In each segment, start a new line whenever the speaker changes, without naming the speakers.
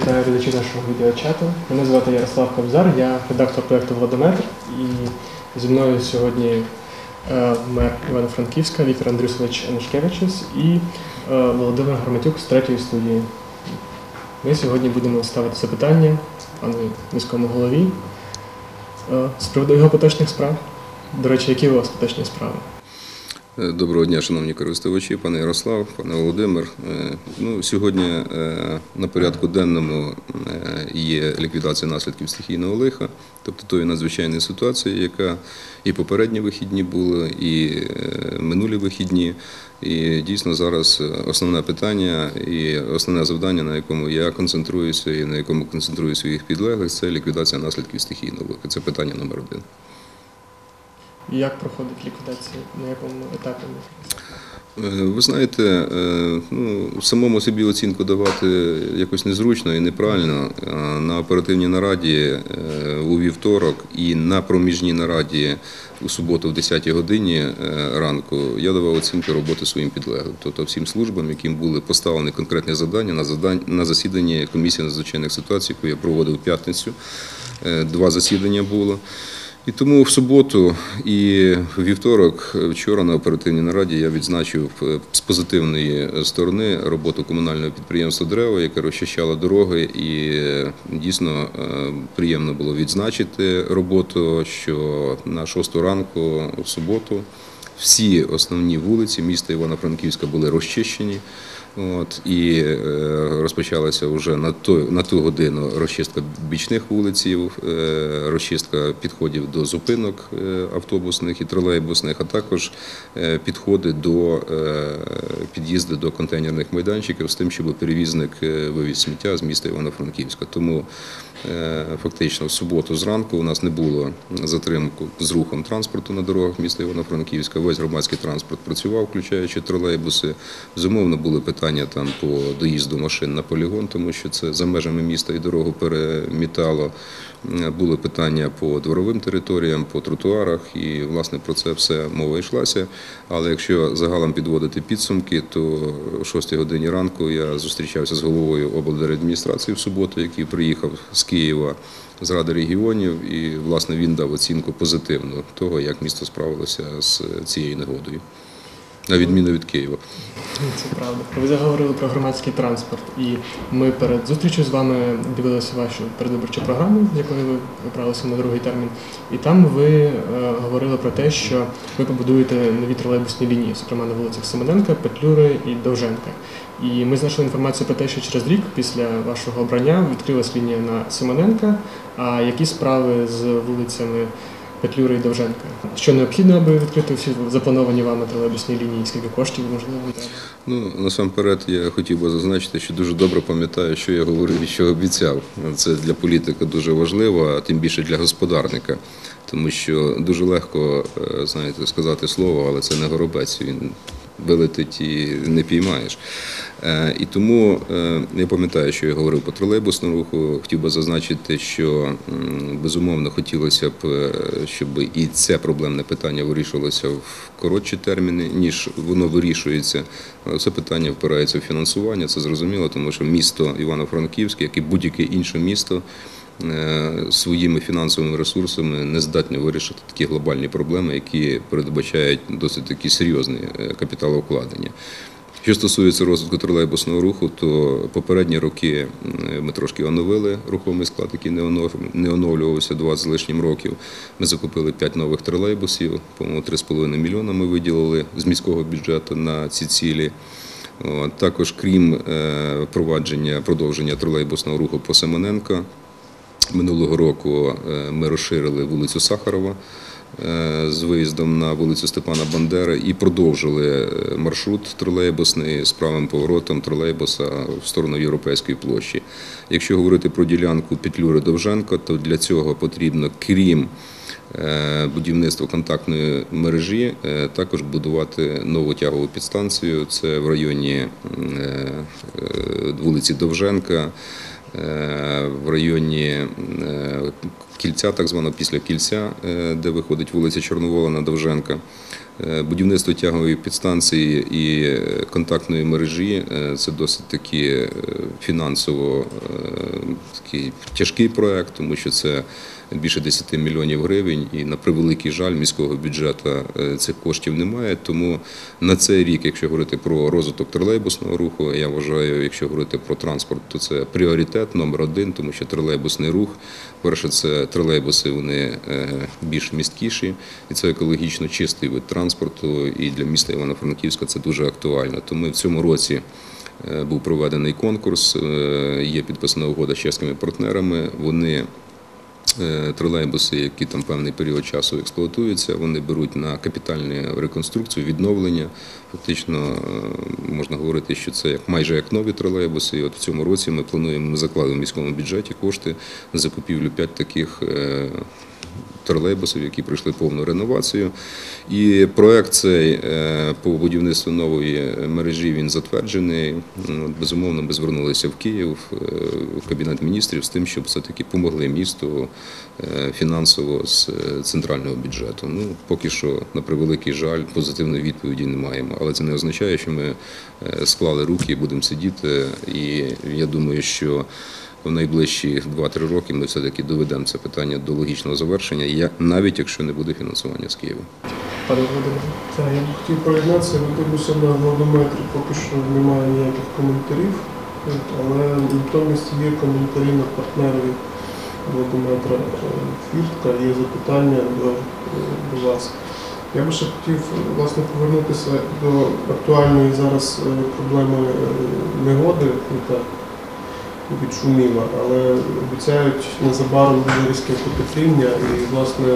та глядачі нашого відеочату. Мене звати Ярослав Кобзар, я редактор проєкту «Владометр». І зі мною сьогодні мер Івано-Франківська Віктор Андрюсович Анушкевичус і Володимир Громатюк з третьої студії. Ми сьогодні будемо ставити запитання пану міському голові з приводу його поточних справ. До речі, які у вас поточні справи?
Доброго дня, шановні користувачі, пане Ярослав, пане Володимир. Сьогодні на порядку денному є ліквідація наслідків стихійного лиха, тобто тої надзвичайної ситуації, яка і попередні вихідні були, і минулі вихідні. І дійсно зараз основне питання і основне завдання, на якому я концентруюся і на якому концентрую своїх підлеглих, це ліквідація наслідків стихійного лиха. Це питання номер 1.
Як проходить ліквідація? На якому етапі?
Ви знаєте, самому собі оцінку давати якось незручно і неправильно. На оперативній нараді у вівторок і на проміжній нараді у суботу в 10-й годині ранку я давав оцінку роботи своїм підлеглим, тобто всім службам, яким були поставлені конкретні завдання на засіданні комісії надзвичайних ситуацій, яку я проводив в п'ятницю. 2 засідання було. І тому в суботу і в вівторок, вчора на оперативній нараді я відзначив з позитивної сторони роботу комунального підприємства «Древо», яке розчищало дороги, і дійсно приємно було відзначити роботу, що на 6-ту ранку в суботу всі основні вулиці міста Івано-Франківська були розчищені. І розпочалася вже на ту годину розчистка бічних вулиців, розчистка підходів до зупинок автобусних і тролейбусних, а також підходи до під'їзду до контейнерних майданчиків з тим, щоб перевізник вивіз сміття з міста Івано-Франківська. Тому фактично в суботу зранку у нас не було затримку з рухом транспорту на дорогах міста Івано-Франківська. Весь громадський транспорт працював, включаючи тролейбуси. Безумовно, були питання там по доїзду машин на полігон, тому що це за межами міста і дорогу перемітало. Були питання по дворовим територіям, по тротуарах, і, власне, про це все мова йшлася. Але якщо загалом підводити підсумки, то о 6-й годині ранку я зустрічався з головою облдержадміністрації в суботу, який приїхав з Києва, з Ради регіонів, і, власне, він дав оцінку позитивну того, як місто справилося з цією негодою, на відміну від Києва.
Це правда. Ви заговорили про громадський транспорт, і ми перед зустрічю з вами дивилися вашу передвиборчу програму, з якою ви вибралися на другий термін, і там ви говорили про те, що ви побудуєте нові тролейбусні лінії, зокрема на вулицях Семененка, Петлюри і Довженка. І ми знайшли інформацію про те, що через рік після вашого обрання відкрилась лінія на Семененка, а які справи з вулицями Петлюри і Довженка? Що необхідно, аби відкрити всі заплановані вами тролейбусні лінії? Скільки коштів можливо?
Насамперед я хотів би зазначити, що дуже добре пам'ятаю, що я говорив і що обіцяв. Це для політика дуже важливо, а тим більше для господарника. Тому що дуже легко, знаєте, сказати слово, але це не горобець, він вилетить і не піймаєш. І тому я пам'ятаю, що я говорив по тролейбусному руху. Хотів би зазначити, що безумовно хотілося б, щоб і це проблемне питання вирішувалося в коротші терміни, ніж воно вирішується. Це питання впирається в фінансування, це зрозуміло, тому що місто Івано-Франківське, як і будь-яке інше місто, своїми фінансовими ресурсами не здатні вирішити такі глобальні проблеми, які передбачають досить такі серйозні капіталовкладення. Що стосується розвитку тролейбусного руху, то попередні роки ми трошки оновили рухомий склад, який не оновлювався 20 з лишнім років. Ми закупили 5 нових тролейбусів, по-моєму, 3,5 мільйона ми виділили з міського бюджету на ці цілі. Також, крім продовження тролейбусного руху по Семененка, минулого року ми розширили вулицю Сахарова з виїздом на вулицю Степана Бандери і продовжили маршрут тролейбусний з правим поворотом тролейбуса в сторону Європейської площі. Якщо говорити про ділянку Петлюри-Довженка, то для цього потрібно, крім будівництва контактної мережі, також будувати нову тягову підстанцію. Це в районі вулиці Довженка, в районі кільця, так званого після кільця, де виходить вулиця Чорновола на Довженка. Будівництво тягової підстанції і контактної мережі – це досить таки фінансово такий тяжкий проект, тому що це більше 10 мільйонів гривень, і на превеликий жаль міського бюджету цих коштів немає. Тому на цей рік, якщо говорити про розвиток тролейбусного руху, я вважаю, якщо говорити про транспорт, то це пріоритет номер один, тому що тролейбусний рух, перше, це тролейбуси, вони більш місткіші, і це екологічно чистий вид транспорту, і для міста Івано-Франківська це дуже актуально. Тому в цьому році був проведений конкурс, є підписана угода з чеськими партнерами, вони тролейбуси, які там певний період часу експлуатуються, вони беруть на капітальну реконструкцію, відновлення. Фактично можна говорити, що це майже як нові тролейбуси. І от в цьому році ми закладемо в міському бюджеті кошти на закупівлю 5 таких тролейбусів, які пройшли повну реновацію. І проект цей по будівництву нової мережі, він затверджений. Безумовно, ми звернулися в Київ, в Кабінет міністрів з тим, щоб все-таки помогли місту фінансово з центрального бюджету. Ну, поки що, на превеликий жаль, позитивної відповіді не маємо. Але це не означає, що ми склали руки і будемо сидіти. І я думаю, що в найближчі 2-3 роки ми все-таки доведемо це питання до логічного завершення, навіть якщо не буде фінансування з Києва.
Пане Володимире.
Так, я б хотів приєднатися, я дивлюся на владометрі, поки що немає ніяких коментарів, але натомість є коментарі на партнерові владометра Фіртка, є запитання до вас. Я би ще хотів, власне, повернутися до актуальної зараз проблеми негоди, яка відшуміла, але обіцяють незабаром дуже різке потепління і, власне,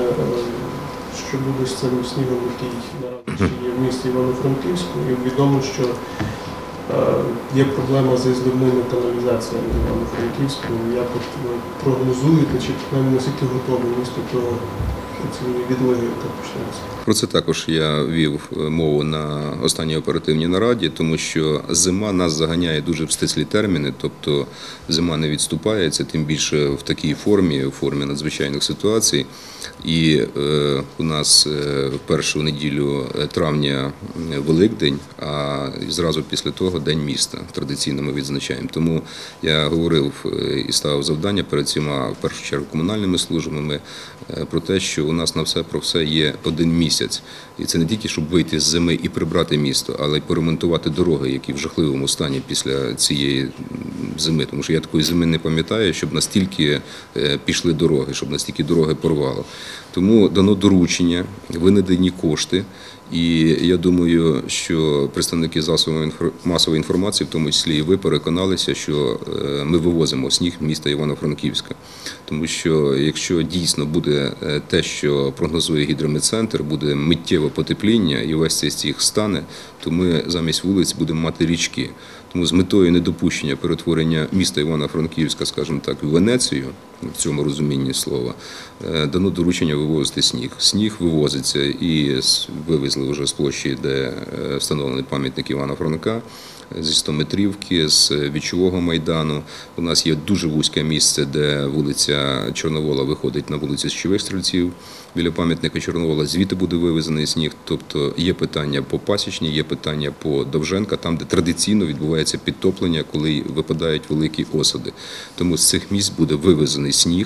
що буде з цим снігом, який наразі є в місті Івано-Франківську, і відомо, що є проблема з зливними каналізаціями в Івано-Франківську. Як от ви прогнозуєте, чи принаймні наскільки готове місто до цієї відлиги, яка почнеться?
Про це також я вів мову на останній оперативній нараді, тому що зима нас заганяє дуже в стислі терміни, тобто зима не відступається, тим більше в такій формі, у формі надзвичайних ситуацій. І у нас в першу неділю травня Великдень, а зразу після того День міста. Традиційно ми відзначаємо. Тому я говорив і ставив завдання перед цими, в першу чергу, комунальними службами про те, що у нас на все про все є один місяць. І це не тільки, щоб вийти з зими і прибрати місто, але й поремонтувати дороги, які в жахливому стані після цієї зими. Тому що я такої зими не пам'ятаю, щоб настільки пішли дороги, щоб настільки дороги порвало. Тому дано доручення, винайдені кошти. І я думаю, що представники засобів масової інформації, в тому числі і ви, переконалися, що ми вивозимо сніг міста Івано-Франківська. Тому що якщо дійсно буде те, що прогнозує гідрометцентр, буде миттєве потепління і весь цей сніг стане, то ми замість вулиць будемо мати річки. Тому з метою недопущення перетворення міста Івано-Франківська, скажімо так, в Венецію, в цьому розумінні слова, дано доручення вивозити сніг. Сніг вивозиться і вивезли вже з площі, де встановлений пам'ятник Івана Франка, зі 100-метрівки, з Вічового майдану. У нас є дуже вузьке місце, де вулиця Чорновола виходить на вулицю Січових Стрільців. Біля пам'ятника Чорновола звідти буде вивезений сніг. Тобто є питання по Пасічній, є питання по Довженка, там, де традиційно відбувається підтоплення, коли випадають великі осади. Тому з цих місць буде вивезений сніг.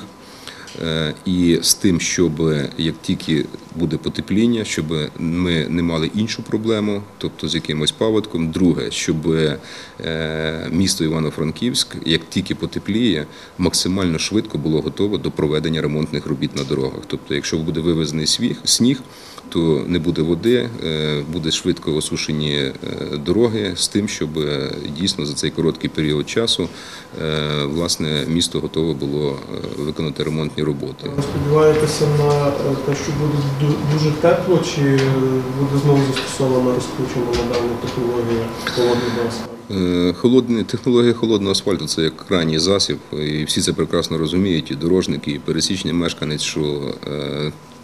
І з тим, щоб як тільки буде потепління, щоб ми не мали іншу проблему, тобто з якимось паводком. Друге, щоб місто Івано-Франківськ, як тільки потепліє, максимально швидко було готове до проведення ремонтних робіт на дорогах. Тобто, якщо буде вивезений сніг, то не буде води, буде швидко осушені дороги з тим, щоб дійсно за цей короткий період часу власне місто готове було виконати ремонтні роботи.
Ви сподіваєтеся на те, що буде дуже тепло, чи буде знову застосована розкручена модальна технологія холодного асфальту?
Технологія холодного асфальту – це як крайній засіб, і всі це прекрасно розуміють, і дорожники, і пересічний мешканець, що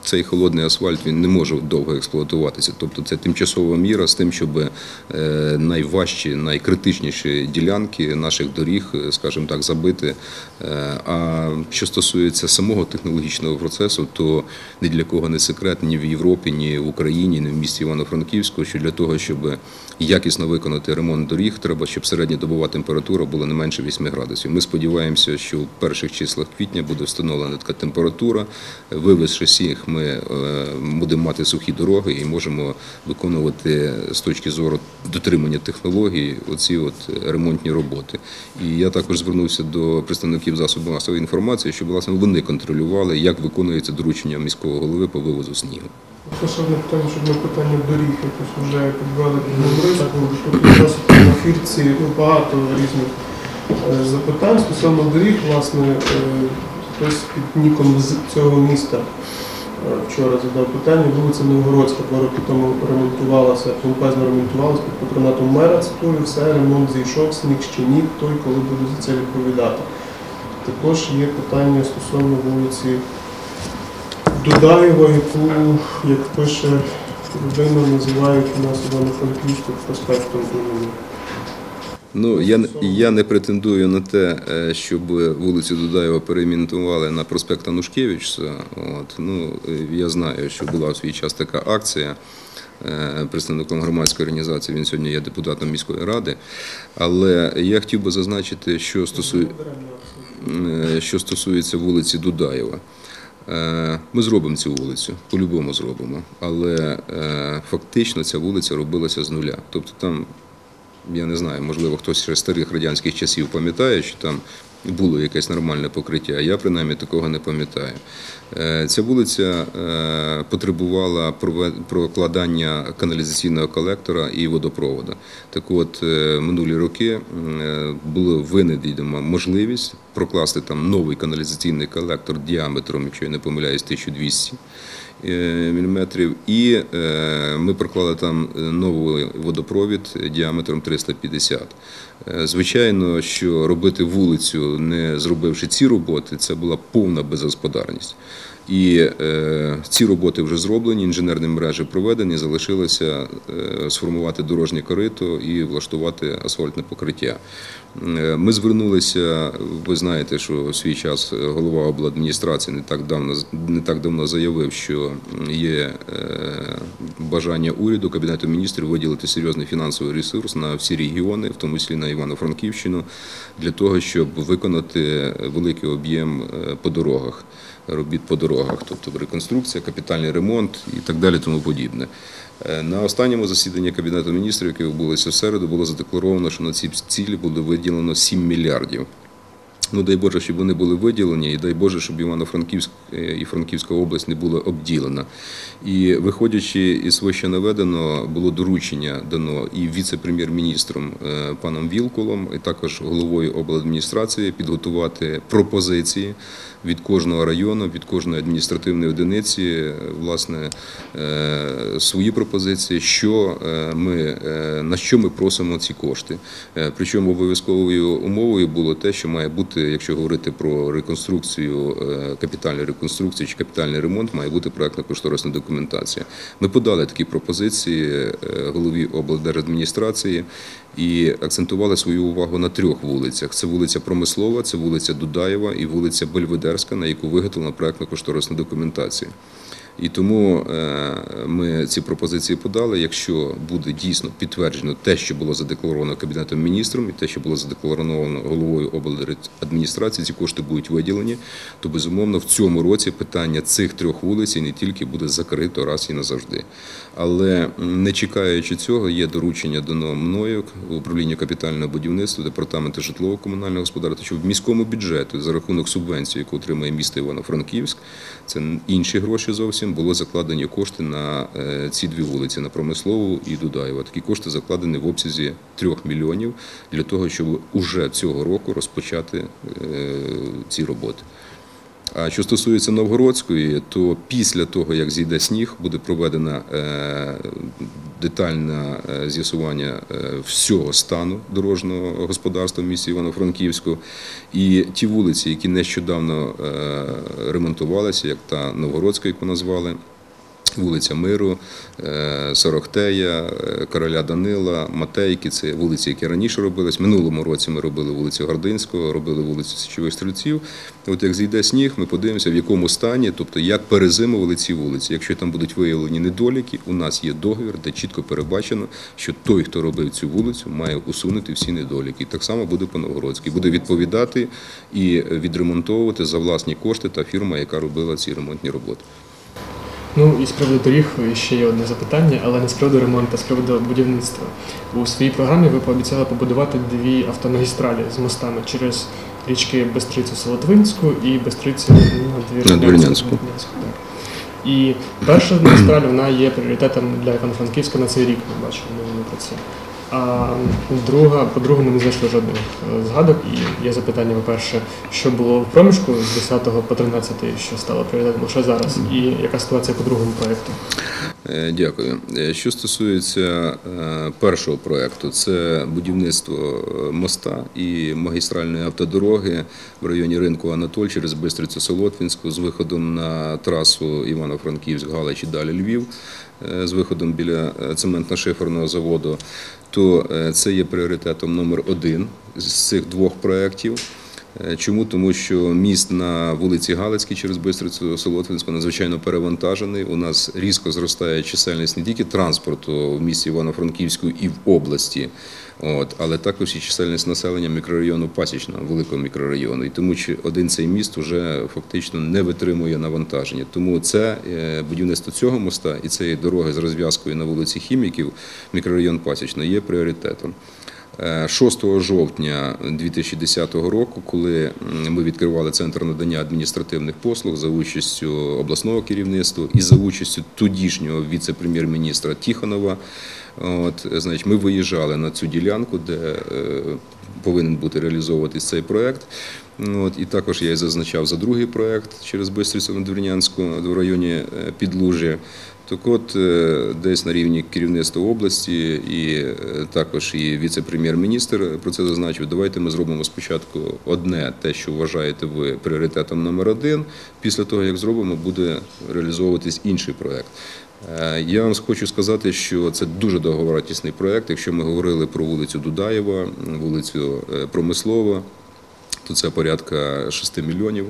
цей холодний асфальт він не може довго експлуатуватися. Тобто це тимчасова міра з тим, щоб найважчі, найкритичніші ділянки наших доріг, скажімо так, забити. А що стосується самого технологічного процесу, то ні для кого не секрет ні в Європі, ні в Україні, ні в місті Івано-Франківську, що для того, щоб якісно виконати ремонт доріг, треба, щоб середньодобова температура була не менше 8 градусів. Ми сподіваємося, що в перших числах квітня буде встановлена така температура. Вивезши сніг, ми будемо мати сухі дороги і можемо виконувати з точки зору дотримання технологій оці ремонтні роботи. І я також звернувся до представників засобів масової інформації, щоб, власне, вони контролювали, як виконується доручення міського голови по вивозу снігу.
Ще одне питання, щоб ми питання доріг якось вже підвели під риску. Тут якраз на фірці багато різних запитань стосовно доріг. Власне, хтось під ніком з цього міста вчора задав питання. Вулиця Новгородська 2 роки тому ремонтувалася, помпезно ремонтувалася під патронатом мера, цитую, все, ремонт зійшов, сніг ще ні, той, коли буде за це відповідати. Також є питання стосовно вулиці Дудаєва, яку, як пише людина, називають у нас Івано-Франківську проспектом імені.
Ну, я не претендую на те, щоб вулицю Дудаєва перейменували на проспект Анушкевича. Я знаю, що була в свій час така акція представником громадської організації, він сьогодні є депутатом міської ради. Але я хотів би зазначити, що стосується вулиці Дудаєва. Ми зробимо цю вулицю, по-любому зробимо, але фактично ця вулиця робилася з нуля. Тобто там, я не знаю, можливо, хтось ще з старих радянських часів пам'ятає, що там було якесь нормальне покриття, я принаймні такого не пам'ятаю. Ця вулиця потребувала прокладання каналізаційного колектора і водопроводу. Так от, минулі роки була винайдена можливість прокласти там новий каналізаційний колектор діаметром, якщо я не помиляюсь, 1200 мм, і ми проклали там новий водопровід діаметром 350. Звичайно, що робити вулицю, не зробивши ці роботи, це була повна безгосподарність. І ці роботи вже зроблені, інженерні мережі проведені, залишилося сформувати дорожнє корито і влаштувати асфальтне покриття. Ми звернулися, ви знаєте, що в свій час голова обладміністрації не так давно заявив, що є бажання уряду, Кабінету міністрів виділити серйозний фінансовий ресурс на всі регіони, в тому числі на Івано-Франківщину, для того, щоб виконати великий об'єм по дорогах, робіт по дорогах, тобто реконструкція, капітальний ремонт і так далі, тому подібне. На останньому засіданні Кабінету міністрів, яке відбулося в середу, було задекларовано, що на ці цілі буде виділено 7 мільярдів. Ну, дай Боже, щоб вони були виділені, і дай Боже, щоб Івано-Франківськ і Франківська область не була обділена. І виходячи із вище наведеного, було доручення дано і віце-прем'єр-міністром паном Вілкулом, і також головою обладміністрації підготувати пропозиції від кожного району, від кожної адміністративної одиниці, власне, свої пропозиції, на що ми просимо ці кошти. Причому обов'язковою умовою було те, що має бути, якщо говорити про реконструкцію, капітальну реконструкцію чи капітальний ремонт, має бути проектно-кошторисна документація. Ми подали такі пропозиції голові облдержадміністрації і акцентували свою увагу на 3 вулицях. Це вулиця Промислова, це вулиця Дудаєва і вулиця Бельведерська, на яку виготовлена проектно-кошторисна документація. І тому ми ці пропозиції подали. Якщо буде дійсно підтверджено те, що було задекларовано Кабінетом міністром, і те, що було задекларовано головою облдержадміністрації, ці кошти будуть виділені, то, безумовно, в цьому році питання цих 3 вулиць не тільки буде закрито раз і назавжди. Але не чекаючи цього, є доручення дано мною в управління капітального будівництва, департаменту житлово-комунального господарства, щоб в міському бюджеті за рахунок субвенції, яку отримує місто Івано-Франківськ, це інші гроші зовсім, були закладені кошти на ці 2 вулиці, на Промислову і Дудаєва. Такі кошти закладені в обсязі 3 мільйонів для того, щоб уже цього року розпочати ці роботи. А що стосується Новгородської, то після того, як зійде сніг, буде проведена детальне з'ясування всього стану дорожнього господарства в місті Івано-Франківську. І ті вулиці, які нещодавно ремонтувалися, як та Новгородська, яку назвали, вулиця Миру, Сорохтея, Короля Данила, Матейки – це вулиці, які раніше робились. Минулому році ми робили вулицю Гординського, робили вулицю Січових Стрільців. От як зійде сніг, ми подивимося, в якому стані, тобто як перезимували ці вулиці. Якщо там будуть виявлені недоліки, у нас є договір, де чітко передбачено, що той, хто робив цю вулицю, має усунути всі недоліки. І так само буде по Новгородській. Буде відповідати і відремонтовувати за власні кошти та фірма, яка робила ці ремонтні роботи.
Ну і з приводу доріг ще є одне запитання, але не з приводу ремонту, а з приводу будівництва. У своїй програмі ви пообіцяли побудувати 2 автомагістралі з мостами через річки Бистрицю Солотвинську і Бистрицю Надвірнянську. І перша магістраль, вона є пріоритетом для Івано-Франківська на цей рік, ми бачимо про це. А по другому не знайшли жодних згадок. І є запитання, по-перше, що було в проміжку з 10 по 13, що стало пріоритетом лише зараз, і яка ситуація по другому проєкту?
Дякую. Що стосується першого проєкту, це будівництво моста і магістральної автодороги в районі ринку Анатоль через Бистрицю Солотвинську з виходом на трасу Івано-Франківськ, Галич і далі Львів, з виходом біля цементно-шиферного заводу, то це є пріоритетом номер 1 з цих 2 проєктів. Чому? Тому що міст на вулиці Галицькій через Бистрицю Солотвинську надзвичайно перевантажений. У нас різко зростає чисельність не тільки транспорту в місті Івано-Франківську і в області, але також і чисельність населення мікрорайону Пасічного, великого мікрорайону. І тому один цей міст вже фактично не витримує навантаження. Тому це будівництво цього моста і цієї дороги з розв'язкою на вулиці Хіміків, мікрорайон Пасічний, є пріоритетом. 6 жовтня 2010 року, коли ми відкривали Центр надання адміністративних послуг за участю обласного керівництва і за участю тодішнього віце-прем'єр-міністра Тихонова, ми виїжджали на цю ділянку, де повинен бути реалізовуватись цей проєкт. І також я і зазначав за другий проєкт через Бистрицю Надвірнянську в районі Підлужжя. Так от, десь на рівні керівництва області і також і віце-прем'єр-міністр про це зазначив, давайте ми зробимо спочатку одне, те, що вважаєте ви пріоритетом номер 1, після того, як зробимо, буде реалізовуватись інший проєкт. Я вам хочу сказати, що це дуже довговартісний проєкт. Якщо ми говорили про вулицю Дудаєва, вулицю Промислова, то це порядка 6 мільйонів,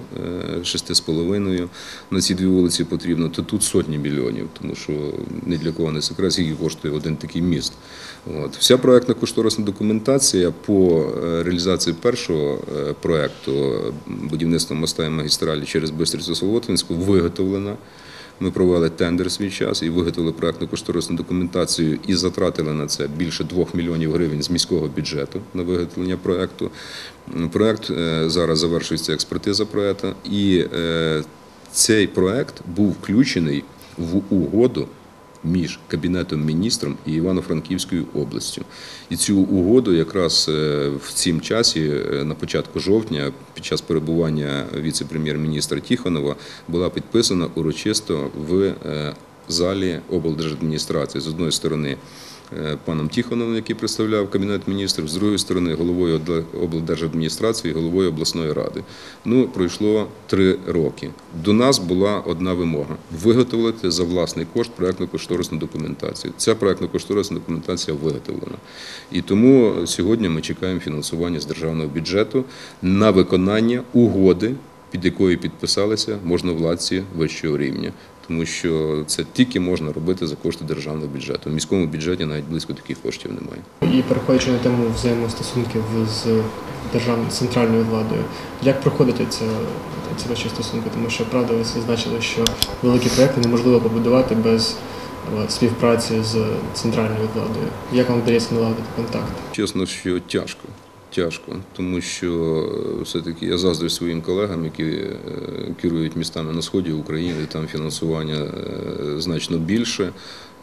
6,5 на ці 2 вулиці потрібно, то тут сотні мільйонів, тому що ні для кого не секрет, скільки коштує один такий міст. Вся проєктно-кошторисна документація по реалізації першого проєкту будівництва моста і магістралі через Бистрицю Солотвинську виготовлена. Ми провели тендер свій час і виготовили проєктно-кошторисну документацію і затратили на це більше 2 мільйонів гривень з міського бюджету на виготовлення проєкту. Проєкт, зараз завершується експертиза проєкту, і цей проєкт був включений в угоду між Кабінетом міністрів і Івано-Франківською областю. І цю угоду якраз в цім часі, на початку жовтня, під час перебування віце-прем'єр-міністра Тихонова, була підписана урочисто в залі облдержадміністрації. З одної сторони, паном Тихоновим, який представляв Кабінет міністрів, з другої сторони, головою облдержадміністрації, головою обласної ради. Пройшло 3 роки. До нас була одна вимога – виготовити за власний кошт проєктно-кошторисну документацію. Ця проєктно-кошторисна документація виготовлена. І тому сьогодні ми чекаємо фінансування з державного бюджету на виконання угоди, під якою підписалися можновладці вищого рівня. Тому що це тільки можна робити за кошти державного бюджету. В міському бюджеті навіть близько таких коштів немає.
І переходячи на тему взаємостосунків з державною центральною владою, як проходять ці ваші стосунки? Тому що, правда, ви зазначили, що великі проєкти неможливо побудувати без співпраці з центральною владою. Як вам вдається налагодити контакт?
Чесно, що тяжко, тому що все-таки я заздрю своїм колегам, які керують містами на сході України, там фінансування значно більше.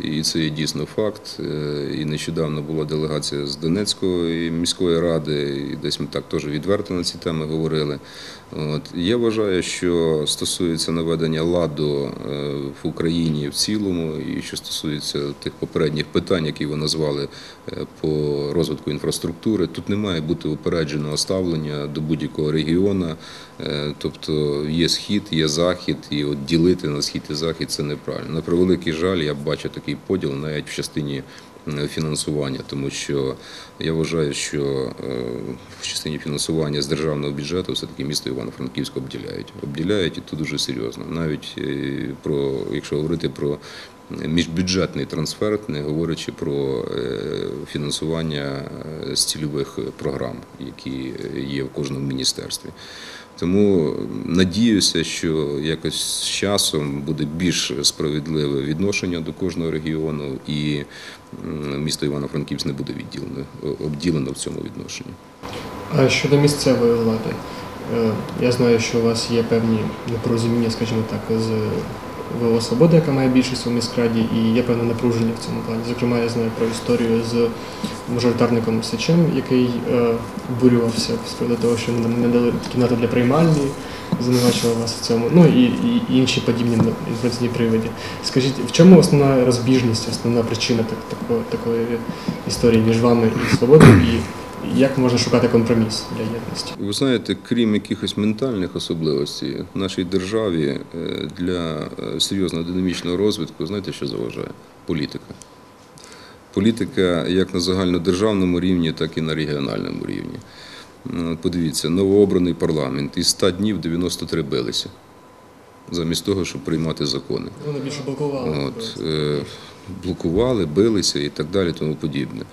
і це є дійсно факт. І нещодавно була делегація з Донецької міської ради, і десь ми так теж відверто на ці теми говорили. Я вважаю, що стосується наведення ладу в Україні в цілому, і що стосується тих попередніх питань, які ви назвали по розвитку інфраструктури, тут не має бути упередженого ставлення до будь-якого регіону. Тобто є схід, є захід, і от ділити на схід і захід – це неправильно. На превеликий жаль, я бачу такий поділ навіть в частині фінансування, тому що я вважаю, що в частині фінансування з державного бюджету все-таки місто Івано-Франківськ обділяють. Обділяють, і тут дуже серйозно. Навіть якщо говорити про міжбюджетний трансфер, не говорячи про фінансування з цільових програм, які є в кожному міністерстві. Тому надіюся, що якось з часом буде більш справедливе відношення до кожного регіону, і місто Івано-Франківськ не буде обділено в цьому відношенні.
А щодо місцевої влади, я знаю, що у вас є певні непорозуміння, скажімо так, з ВО «Свобода», яка має більшість у міськраді, і є певне напруження в цьому плані. Зокрема, я знаю про історію з мажоритарником Сичем, який бурювався з приводу того, що не дали кімнату для приймальні, звинувачував вас в цьому, ну і інші подібні інформаційні приводи. Скажіть, в чому основна розбіжність, основна причина такої історії між вами і «Свободою», і як можна шукати компроміс для єдності?
Ви знаєте, крім якихось ментальних особливостей, в нашій державі для серйозного динамічного розвитку, знаєте, що заважає? Політика. Політика як на загальнодержавному рівні, так і на регіональному рівні. Подивіться, новообраний парламент із 100 днів 93 билися, замість того, щоб приймати закони.
Вони більше блокували.
Блокували, билися і так далі, тому подібне.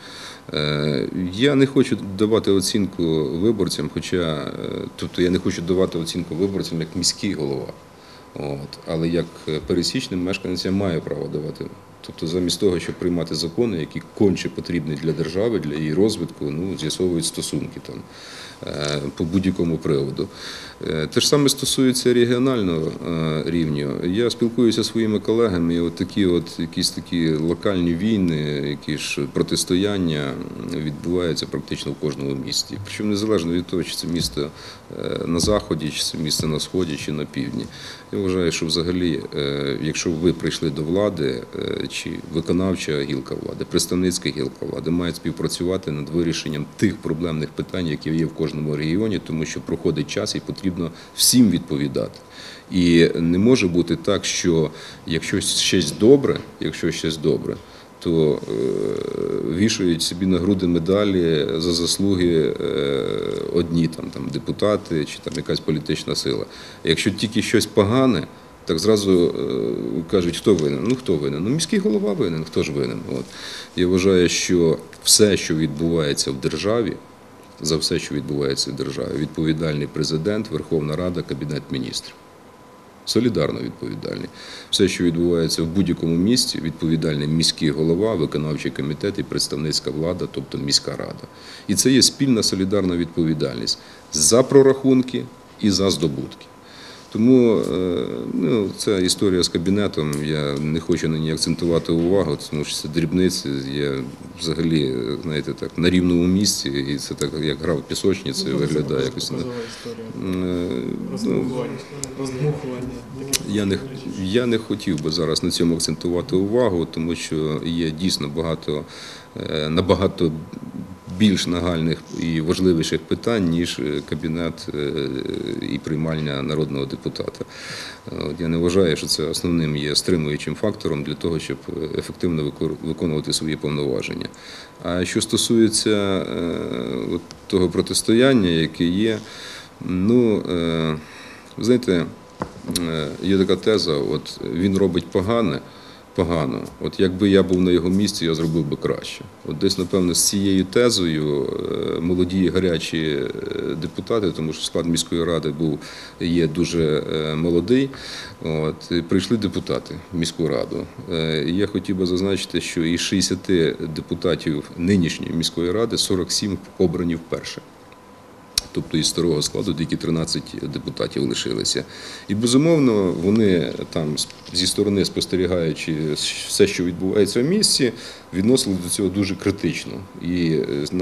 Я не хочу давати оцінку виборцям, тобто я не хочу давати оцінку виборцям як міський голова. Але як пересічним мешканцям маю право давати. Тобто замість того, щоб приймати закони, які конче потрібні для держави, для її розвитку, з'ясовують стосунки там по будь-якому приводу. Те ж саме стосується регіонального рівня. Я спілкуюся зі своїми колегами, і якісь такі локальні війни, якісь протистояння відбуваються практично в кожному місті. Причому незалежно від того, чи це місто на заході, чи це місто на сході, чи на півдні. Я вважаю, що взагалі, якщо ви прийшли до влади, чи виконавча гілка влади, представницька гілка влади мають співпрацювати над вирішенням тих проблемних питань, які є в кожному регіоні, тому що проходить час і потрібно всім відповідати. І не може бути так, що якщо щось добре, то вішають собі на груди медалі за заслуги одні там депутати чи там якась політична сила. Якщо тільки щось погане, так зразу кажуть, хто винен? Хто винен? Міський голова винен, хто ж винен? Я вважаю, що все, що відбувається в державі, за все, що відбувається в державі, відповідальний президент, Верховна Рада, Кабінет міністрів. Солідарно відповідальний. Все, що відбувається в будь-якому місті, відповідальний міський голова, виконавчий комітет і представницька влада, тобто міська рада. І це є спільна солідарна відповідальність за прорахунки і за здобутки. Тому ця історія з кабінетом, я не хочу на ній акцентувати увагу, тому що це дрібниці, я взагалі, знаєте, так, на рівному місці, і це так, як гра в пісочниці, виглядає якось. Я не хотів би зараз на цьому акцентувати увагу, тому що є дійсно набагато більш нагальних і важливіших питань, ніж кабінет і приймальня народного депутата. Я не вважаю, що це основним є стримуючим фактором для того, щоб ефективно виконувати свої повноваження. А що стосується того протистояння, яке є, знаєте, є така теза, він робить погано, якби я був на його місці, я зробив би краще. Десь, напевно, з цією тезою молоді і гарячі депутати, тому що склад міської ради є дуже молодий, прийшли депутати в міську раду. Я хотів би зазначити, що із 60 депутатів нинішньої міської ради 47 обрані вперше. Тобто із старого складу тільки 13 депутатів лишилися. І, безумовно, вони там зі сторони, спостерігаючи все, що відбувається в місті, відносили до цього дуже критично. І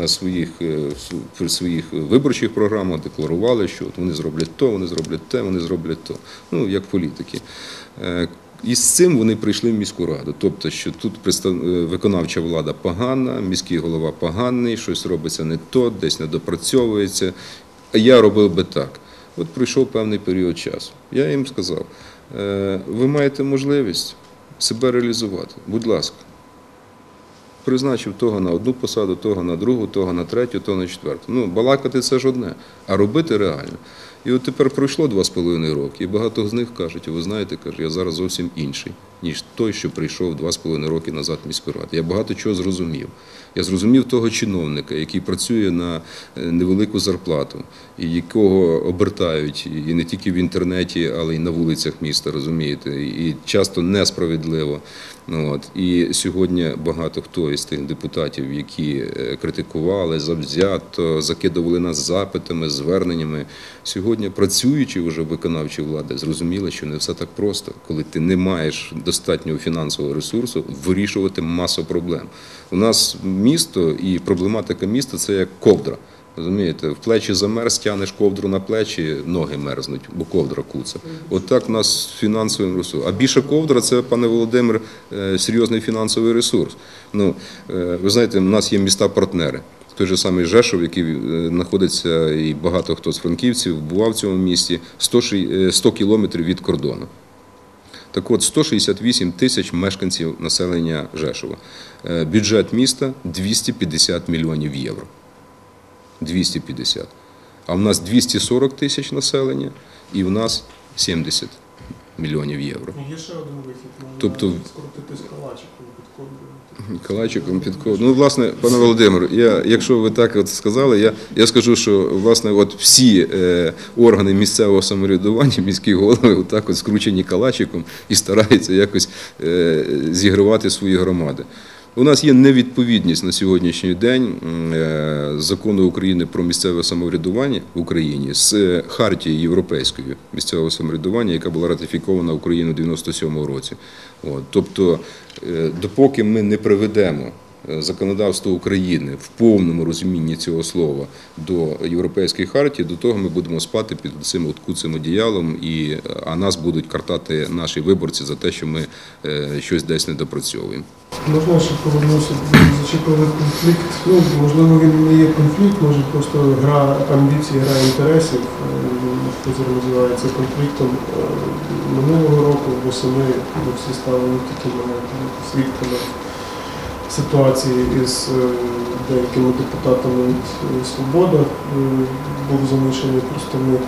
при своїх виборчих програмах декларували, що от вони зроблять то, вони зроблять те, вони зроблять то. Ну, як політики. І з цим вони прийшли в міську раду. Тобто, що тут виконавча влада погана, міський голова поганий, щось робиться не то, десь не допрацьовується. А я робив би так. От пройшов певний період часу. Я їм сказав, ви маєте можливість себе реалізувати, будь ласка. Призначив того на одну посаду, того на другу, того на третю, того на четверту. Ну, балакати – це ж одне, а робити реально. І от тепер пройшло 2,5 роки, і багато з них кажуть, ви знаєте, я зараз зовсім інший, ніж той, що прийшов 2,5 роки назад в міську раду. Я багато чого зрозумів. Я зрозумів того чиновника, який працює на невелику зарплату, і якого обертають і не тільки в інтернеті, але й на вулицях міста, розумієте, і часто несправедливо. От. І сьогодні багато хто із тих депутатів, які критикували завзято, закидували нас запитами, зверненнями, сьогодні, працюючи вже в виконавчій владі, зрозуміли, що не все так просто, коли ти не маєш достатнього фінансового ресурсу, вирішувати масу проблем. У нас місто і проблематика міста – це як ковдра. Розумієте, в плечі замерз, тянеш ковдру на плечі, ноги мерзнуть, бо ковдра куца. От так у нас з фінансовим ресурсом. А більше ковдра – це, пане Володимир, серйозний фінансовий ресурс. Ну, ви знаєте, у нас є міста-партнери. Той же самий Жешов, який знаходиться, і багато хто з франківців бував в цьому місті, 100 кілометрів від кордону. Так от, 168 тисяч мешканців населення Жешова. Бюджет міста – 250 мільйонів євро. 250. А в нас 240 тисяч населення, і в нас 70 мільйонів євро.
Є ще один вихід, можна
Тобто,
скоротитись калачиком під ковдрою.
Калачиком під ковдрою. Ну, власне, пане Володимир, якщо ви так от сказали, я скажу, що, власне, от всі органи місцевого самоврядування, міські голови, отак от скручені калачиком і стараються якось зігравати свої громади. У нас є невідповідність на сьогоднішній день Закону України про місцеве самоврядування в Україні з Хартією Європейською місцевого самоврядування, яка була ратифікована Україною у 1997 році. Тобто, допоки ми не приведемо законодавство України в повному розумінні цього слова до Європейської хартії, до того ми будемо спати під цим куцим одіялом, а нас будуть картати наші виборці за те, що ми щось десь не допрацьовуємо.
Можна ще повернутися, зачепили конфлікт. Ну, можливо, він не є конфлікт, може просто гра амбіцій, гра інтересів, хто зараз називається конфліктом. Минулого року восени ми всі стали не тільки свідками ситуації із деякими депутатами від «Свобода». Був залишений представник,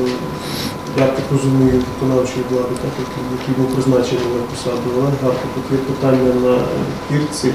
я так розумію, виконавчої влади, який був призначений на посаду Олег Гарко. Тут є питання на Кірці.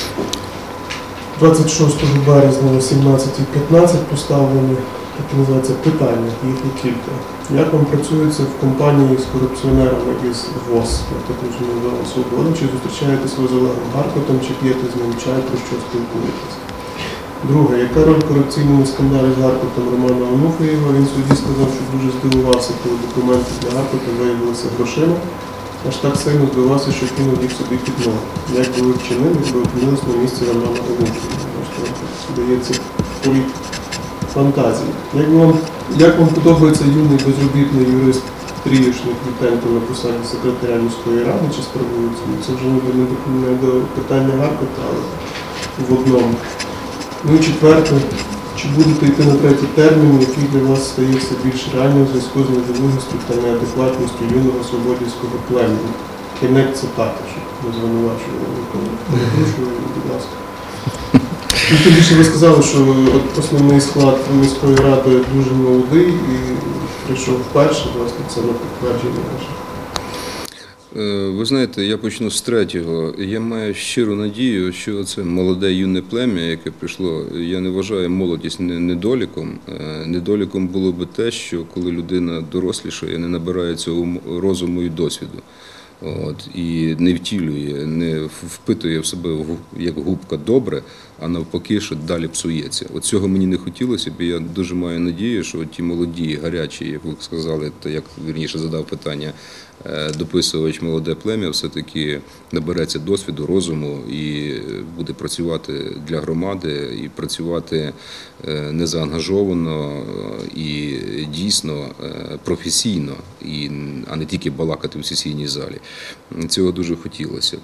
26 березня о 17:15 поставлені, так називається, питання, їхні кілька. Як вам працюється в компанії з корупціонерами із ВОЗ, я так розумію, до «Свободи», чи зустрічаєтесь ви з Олегом Гаркотом, чи п'єте з ним чай, про що спілкуєтесь? Друге, яка роль в корупційному скандалі з Гаркотом Романа Онуфриєва? Він в суді сказав, що дуже здивувався, коли документи для Гаркота виявилися грошима, аж так сильно здивувався, що кинув їх собі під ноги. Як би ви вчинили, якби опинились на місці Романа Онуфриєва? Здається, політ фантазії. Як вам подобається юний безробітний юрист Трієшник Вітенко на посаді секретаря міської ради, чи справується? Це вже не до питання Гаркота, але в одному. Ну і четверте, чи будете йти на третій термін, який для вас стає все більш реальним в зв'язку з недолугістю та неадекватністю юного свободівського племені? Кінець цитати, щоб не звинувачували ніколи. Перепрошую, будь ласка. І тим більше ви сказали, що основний склад міської ради дуже молодий і прийшов вперше, власне, це на підтвердження наше.
Ви знаєте, я почну з третього. Я маю щиру надію, що це молоде юне плем'я, яке прийшло, я не вважаю молодість недоліком. Недоліком було би те, що коли людина дорослішає, не набирає цього розуму і досвіду. І не втілює, не впитує в себе як губка добре, а навпаки, що далі псується. От цього мені не хотілося б, і я дуже маю надію, що ті молоді, гарячі, як ви сказали, та як вірніше задав питання дописувач «Молоде плем'я», все-таки набереться досвіду, розуму і буде працювати для громади, і працювати незаангажовано і дійсно професійно, а не тільки балакати в сесійній залі. Цього дуже хотілося б.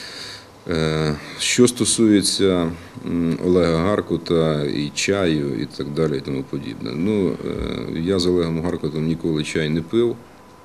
Що стосується Олега Гаркута і чаю і так далі і тому подібне. Я з Олегом Гаркутом ніколи чай не пив.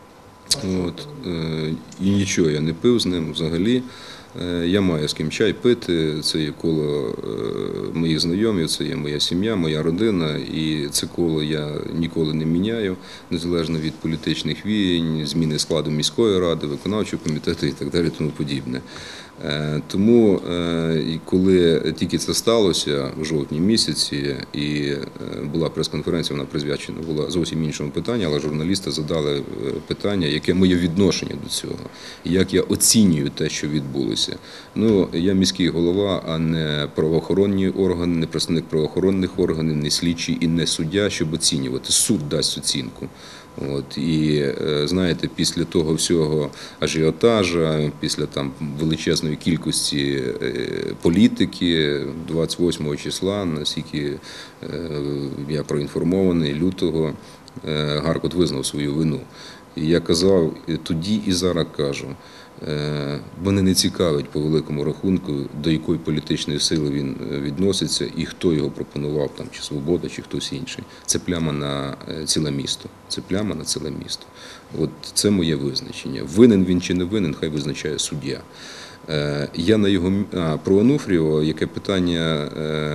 І нічого я не пив з ним взагалі. Я маю з ким чай пити, це є коло моїх знайомих, це є моя сім'я, моя родина, і це коло я ніколи не міняю, незалежно від політичних віянь, зміни складу міської ради, виконавчого комітету і так далі, тому подібне. Тому, коли тільки це сталося в жовтні місяці, і була прес-конференція, вона присвячена була зовсім іншому питанню, але журналісти задали питання, яке моє відношення до цього, як я оцінюю те, що відбулося. Я міський голова, а не правоохоронні органи, не представник правоохоронних органів, не слідчий і не суддя, щоб оцінювати. Суд дасть оцінку. І, знаєте, після того всього ажіотажа, після величезної кількості політики, 28 числа, наскільки я проінформований, лютого, Гаркут визнав свою вину. І я казав тоді і зараз кажу, мене не цікавить по великому рахунку, до якої політичної сили він відноситься і хто його пропонував, чи «Свобода», чи хтось інший. Це пляма на ціле місто. Це пляма на ціле місто. Це моє визначення. Винен він чи не винен, хай визначає суддя. Я на його... Про Онуфрієва, яке питання...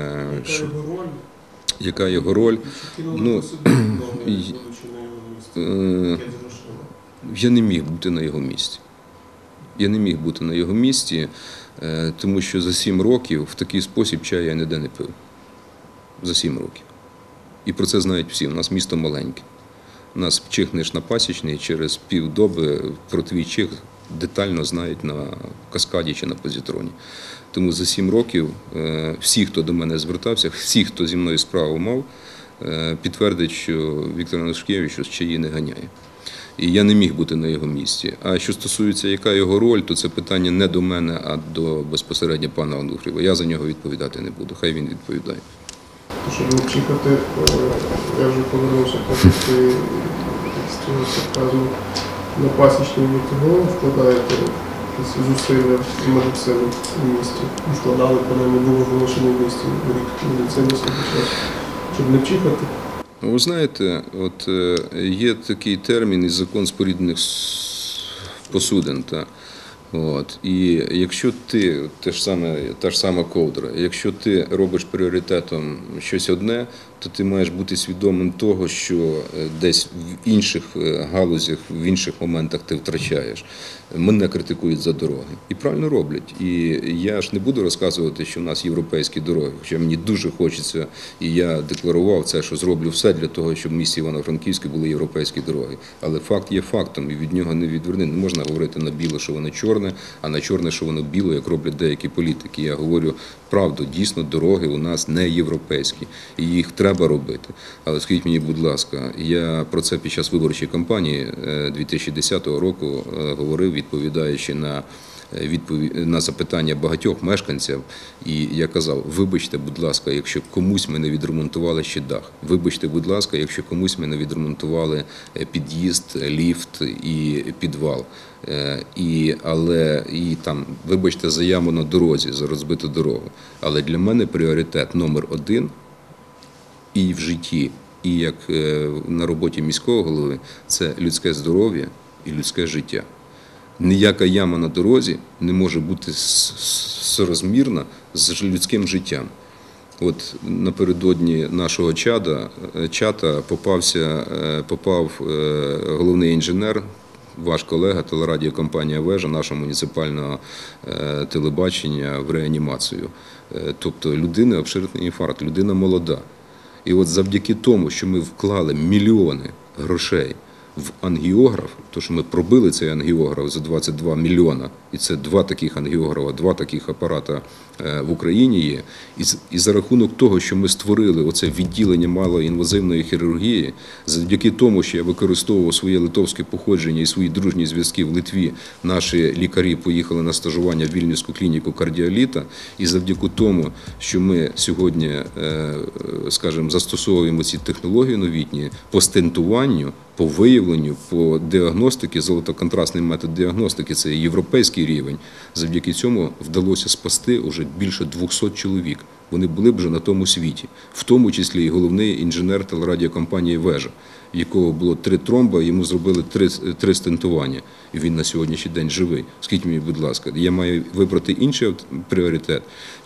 Яка його роль? Я не міг бути на його місці. Я не міг бути на його місці, тому що за 7 років в такий спосіб чай я ніде не пив. За 7 років. І про це знають всі. У нас місто маленьке. У нас чихнеш на Пасічній, через півдоби про твій чих детально знають на Каскаді чи на Позитроні. Тому за 7 років всі, хто до мене звертався, всі, хто зі мною справу мав, підтвердять, що Віктор Анушкевич з чаї не ганяє. І я не міг бути на його місці. А що стосується, яка його роль, то це питання не до мене, а до безпосередньо пана Онуфрієва. Я за нього відповідати не буду, хай він відповідає.
Щоб не чекати, я вже повернувся поки з цього сарказму. На Пасічній ви того вкладаєте якісь зусилля в медицину в місті? Вкладали, коли не було оголошено в місті рік медицини, щоб не чекати?
Ви знаєте, є такий термін із закон споріднених посудин. І якщо ти, та ж сама ковдра, якщо ти робиш пріоритетом щось одне, то ти маєш бути свідомим того, що десь в інших галузях, в інших моментах ти втрачаєш. Мене критикують за дороги. І правильно роблять. І я ж не буду розказувати, що в нас європейські дороги, хоча мені дуже хочеться, і я декларував це, що зроблю все для того, щоб в місті Івано-Франківську були європейські дороги. Але факт є фактом, і від нього не відверни. Не можна говорити на біле, що воно чорне, а на чорне, що воно біле, як роблять деякі політики. Я говорю правду, дійсно, дороги у нас не європейські, і їх треба робити. Але скажіть мені, будь ласка, я про це під час виборчої кампанії 2010 року говорив, відповідаючи на запитання багатьох мешканців, і я казав, вибачте, будь ласка, якщо комусь ми не відремонтували ще дах, вибачте, будь ласка, якщо комусь ми не відремонтували під'їзд, ліфт і підвал, вибачте, за яму на дорозі, за розбиту дорогу. Але для мене пріоритет номер 1 і в житті, і як на роботі міського голови – це людське здоров'я і людське життя. Ніяка яма на дорозі не може бути соразмірна з людським життям. Напередодні нашого чата попав головний інженер, ваш колега, телерадіокомпанія «Вежа», нашого муніципального телебачення в реанімацію. Тобто людина обширний інфаркт, людина молода. І завдяки тому, що ми вклали мільйони грошей в ангіограф, то що ми пробили цей ангіограф за 22 мільйона, і це 2 таких ангіографа, 2 таких апарата в Україні є. І за рахунок того, що ми створили оце відділення малоінвазивної хірургії, завдяки тому, що я використовував своє литовське походження і свої дружні зв'язки в Литві, наші лікарі поїхали на стажування в Вільнюську клініку кардіоліта, і завдяки тому, що ми сьогодні, скажімо, застосовуємо ці технології новітні по стентуванню, по виявленню, по діагностиці, золотоконтрастний метод діагностики – це європейський рівень. Завдяки цьому вдалося спасти вже більше 200 чоловік. Вони були б вже на тому світі. В тому числі і головний інженер телерадіокомпанії «Вежа», в якого було 3 тромба, йому зробили 3 стентування. І він на сьогоднішній день живий. Скажіть мені, будь ласка, я маю вибрати інший пріоритет?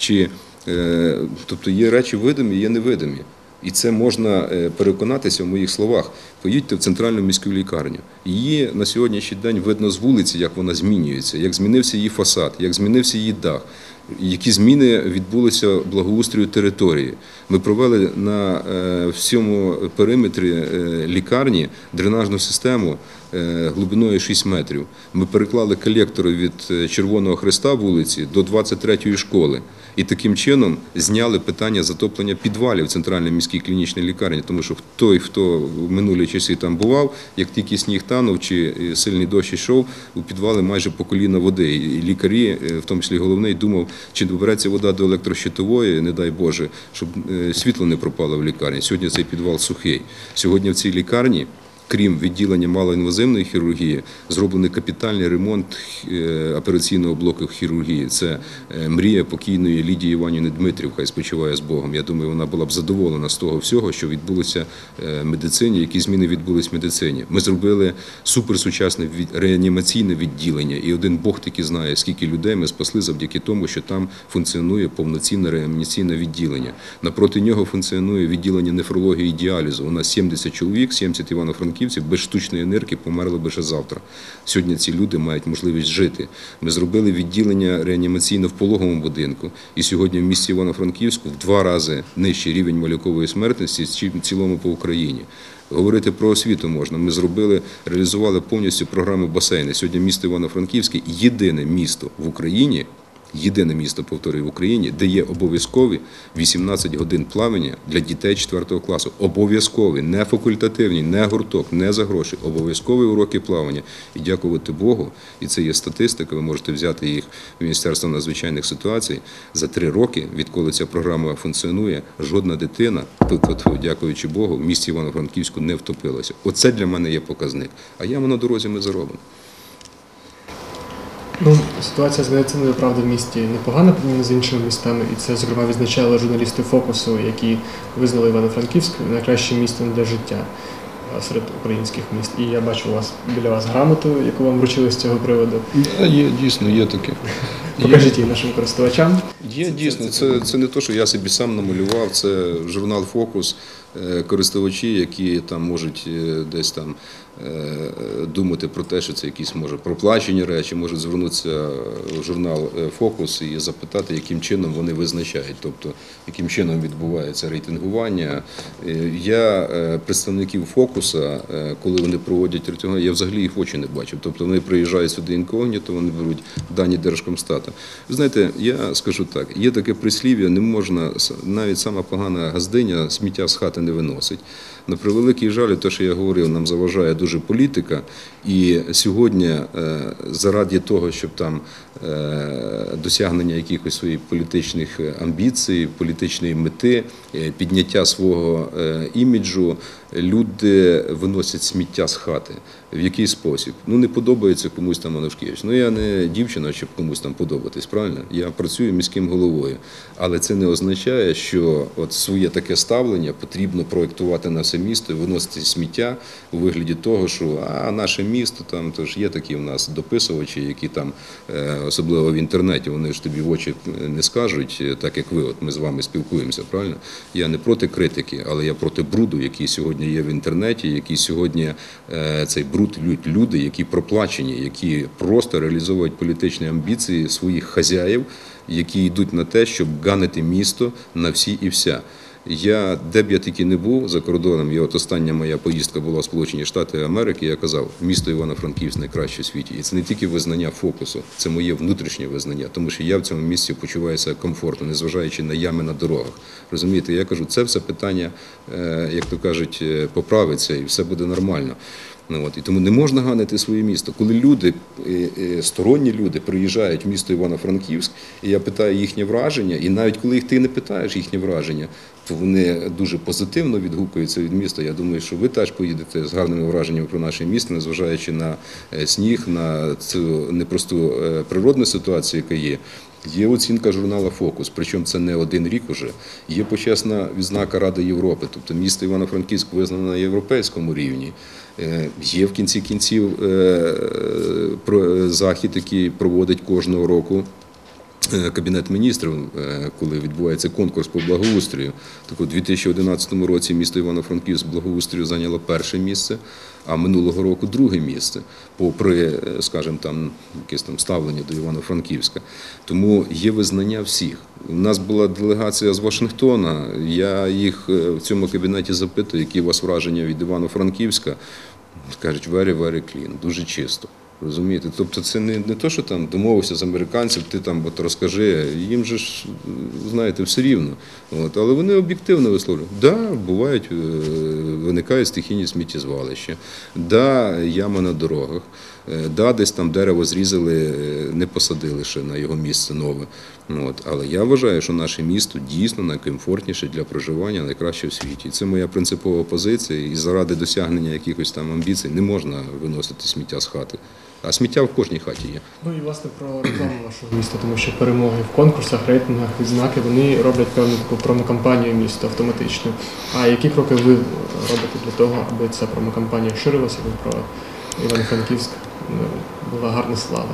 Тобто є речі видимі, є невидимі. І це можна переконатися в моїх словах. Поїдьте в центральну міську лікарню. Її на сьогоднішній день видно з вулиці, як вона змінюється, як змінився її фасад, як змінився її дах, які зміни відбулися благоустрою території. Ми провели на всьому периметрі лікарні дренажну систему глибиною 6 метрів. Ми переклали колектори від Червоного Хреста вулиці до 23-ї школи. І таким чином зняли питання затоплення підвалів в центральній міській клінічній лікарні, тому що той, хто в минулі часи там бував, як тільки сніг танув чи сильний дощ йшов, у підвали майже по коліна води. І лікарі, в тому числі головний, думав, чи добереться вода до електрощитової, не дай Боже, щоб світло не пропало в лікарні. Сьогодні цей підвал сухий. Сьогодні в цій лікарні, крім відділення малоінвазивної хірургії, зроблений капітальний ремонт операційного блоку хірургії. Це мрія покійної Лідії Іванівни Дмитрів, хай спочиває з Богом. Я думаю, вона була б задоволена з того всього, що відбулося в медицині, які зміни відбулись в медицині. Ми зробили суперсучасне реанімаційне відділення, і один Бог тільки знає, скільки людей ми спасли завдяки тому, що там функціонує повноцінне реанімаційне відділення. Напроти нього функціонує відділення нефрології і діалізу. У нас 70 чоловік, 70 івано-франківців без штучної енергії померли би ще завтра. Сьогодні ці люди мають можливість жити. Ми зробили відділення реанімаційне в пологовому будинку. І сьогодні в місті Івано-Франківську в 2 рази нижчий рівень малюкової смертності, ніж в цілому по Україні. Говорити про освіту можна. Ми реалізували повністю програму басейни. Сьогодні місто Івано-Франківське – єдине місто в Україні, єдине місто, повторюю, в Україні, де є обов'язкові 18 годин плавання для дітей 4 класу. Обов'язкові, не факультативні, не гурток, не за гроші. Обов'язкові уроки плавання. І дякувати Богу, і це є статистика, ви можете взяти їх в Міністерство надзвичайних ситуацій. За 3 роки, відколи ця програма функціонує, жодна дитина, дякуючи Богу, в місті Івано-Франківську не втопилася. Оце для мене є показник. А яму на дорозі ми заробимо.
Ситуація з медициною, правда, в місті непогана порівняно з іншими містами, і це, зокрема, відзначали журналісти «Фокусу», які визнали Івано-Франківськ найкращим містом для життя серед українських міст. І я бачу біля вас грамоту, яку вам вручили з цього приводу.
Є, дійсно, є таке.
Покажіть її нашим користувачам.
Є, дійсно. Це не те, що я собі сам намалював, це журнал «Фокус», користувачі, які там можуть десь там думати про те, що це якісь, може, проплачені речі, можуть звернутися в журнал «Фокус» і запитати, яким чином вони визначають, тобто, яким чином відбувається рейтингування. Я представників «Фокуса», коли вони проводять рейтингування, я взагалі їх в очі не бачив. Тобто вони приїжджають сюди інкогніто, вони беруть дані Держкомстату. Ви знаєте, я скажу так, є таке прислів'я, не можна, навіть сама погана газдиня сміття з хати не виносить. На превеликий жаль, те, що я говорив, нам заважає дуже політика. І сьогодні заради того, щоб там досягнення якихось своїх політичних амбіцій, політичної мети, підняття свого іміджу, люди виносять сміття з хати. В який спосіб? Не подобається комусь там Анушкевич. Я не дівчина, щоб комусь там подобатись, правильно? Я працюю міським головою. Але це не означає, що от своє таке ставлення потрібно проєктувати на все місто і виносити сміття у вигляді того, що наше місто, там тож є такі у нас дописувачі, які там, особливо в інтернеті, вони ж тобі в очі не скажуть, так як ви, от ми з вами спілкуємося, правильно? Я не проти критики, але я проти бруду, який сьогодні є в інтернеті, який сьогодні цей бруд лють люди, які проплачені, які просто реалізовують політичні амбіції своїх хазяїв, які йдуть на те, щоб ганити місто на всі і вся. Де б я тільки не був за кордоном, і от остання моя поїздка була в Сполучені Штати Америки, я казав, місто Івано-Франківськ найкраще в світі. І це не тільки визнання фокусу, це моє внутрішнє визнання, тому що я в цьому місці почуваюся комфортно, незважаючи на ями на дорогах. Розумієте, я кажу, це все питання, як то кажуть, поправиться і все буде нормально. І тому не можна ганити своє місто. Коли люди, сторонні люди приїжджають в місто Івано-Франківськ, і я питаю їхнє враження, і навіть коли ти не питаєш їхнє враження, то вони дуже позитивно відгукуються від міста. Я думаю, що ви теж поїдете з гарними враженнями про наше місто, незважаючи на сніг, на цю непросту природну ситуацію, яка є. Є оцінка журналу «Фокус», причому це не один рік уже. Є почесна відзнака Ради Європи, тобто місто Івано-Франківськ визнано на європейському рівні. Є в кінці кінців захід, який проводить кожного року Кабінет міністрів, коли відбувається конкурс по благоустрою. Так у 2011 році місто Івано-Франківськ благоустрою зайняло перше місце, а минулого року друге місце, попри, скажімо, якесь ставлення до Івано-Франківська. Тому є визнання всіх. У нас була делегація з Вашингтона, я їх в цьому кабінеті запитую, які у вас враження від Івано-Франківська. Кажуть, very, very clean, дуже чисто. Розумієте? Тобто це не те, що домовився з американців, ти розкажи, їм же ж, знаєте, все рівно. Але вони об'єктивно висловлюють. Бувають, виникають стихійні сміттєзвалища, яма на дорогах, десь дерево зрізали, не посадили ще на його місце нове. Але я вважаю, що наше місто дійсно найкомфортніше для проживання, найкраще в світі. Це моя принципова позиція, і заради досягнення якихось амбіцій не можна виносити сміття з хати. А сміття в кожній хаті є.
І, власне, про рекламу вашого міста, тому що перемоги в конкурсах, рейтингах, відзнаки, вони роблять певну таку промокампанію міста автоматично. А які кроки ви робите для того, аби ця промокампанія ширилася, аби про Івано-Франківськ була гарна слава?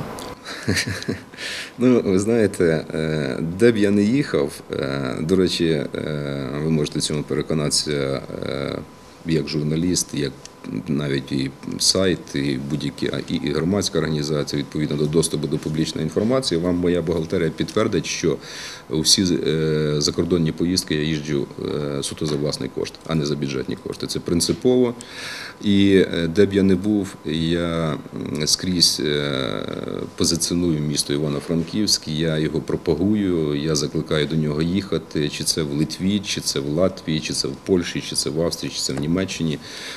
Ви знаєте, де б я не їхав, до речі, ви можете цьому переконатися як журналіст, як навіть і сайт, і будь-які і громадська організація, відповідно до доступу до публічної інформації, вам моя бухгалтерія підтвердить, що у всі закордонні поїздки я їжджу суто за власний кошт, а не за бюджетні кошти. Це принципово. І де б я не був, я скрізь позиціоную місто Івано-Франківськ, я його пропагую, я закликаю до нього їхати, чи це в Литві, чи це в Латвії, чи це в Польщі, чи це в Австрії, чи це в Німеччині.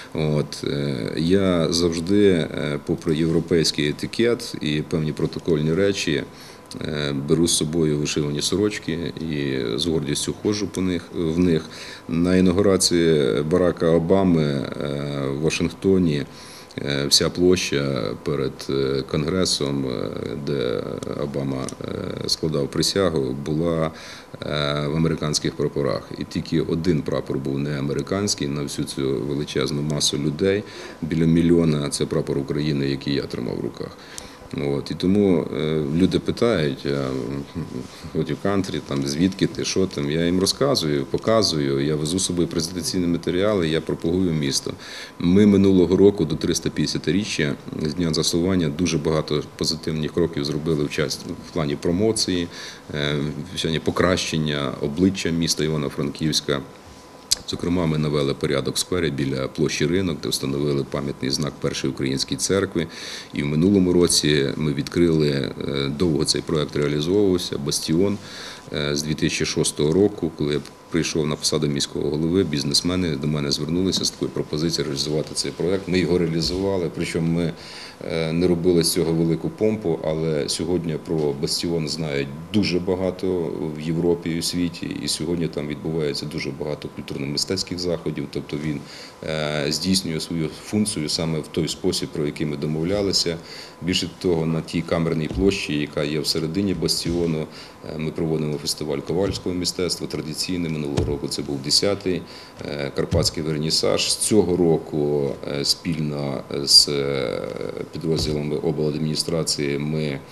Я завжди, попри європейський етикет і певні протокольні речі, беру з собою вишивані сорочки і з гордістю ходжу в них. На інаугурації Барака Обами в Вашингтоні вся площа перед Конгресом, де Обама складав присягу, була в американських прапорах. І тільки один прапор був не американський на всю цю величезну масу людей. Біля 1 мільйона – це прапор України, який я тримав в руках. І тому люди питають, what you country, звідки ти, що там. Я їм розказую, показую, я везу з собою презентаційні матеріали, я пропагую місто. Ми минулого року до 350-річчя з Дня заснування дуже багато позитивних кроків зробили в плані промоції, покращення обличчя міста Івано-Франківська. Зокрема, ми навели порядок в сквері біля площі Ринок, де встановили пам'ятний знак Першої Української церкви. І в минулому році ми відкрили, довго цей проект реалізовувався, «Бастіон». З 2006 року, коли я прийшов на посаду міського голови, бізнесмени до мене звернулися з такою пропозицією реалізувати цей проект. Ми його реалізували, причому ми не робили з цього велику помпу, але сьогодні про «Бастіон» знають дуже багато в Європі і у світі, і сьогодні там відбувається дуже багато культурно-мистецьких заходів, тобто він здійснює свою функцію саме в той спосіб, про який ми домовлялися. Більше того, на тій камерній площі, яка є всередині «Бастіону», ми проводимо фестиваль ковальського мистецтва, традиційний, минулого року це був 10-й, Карпатський вернісаж. З цього року спільно з підрозділами обладміністрації ми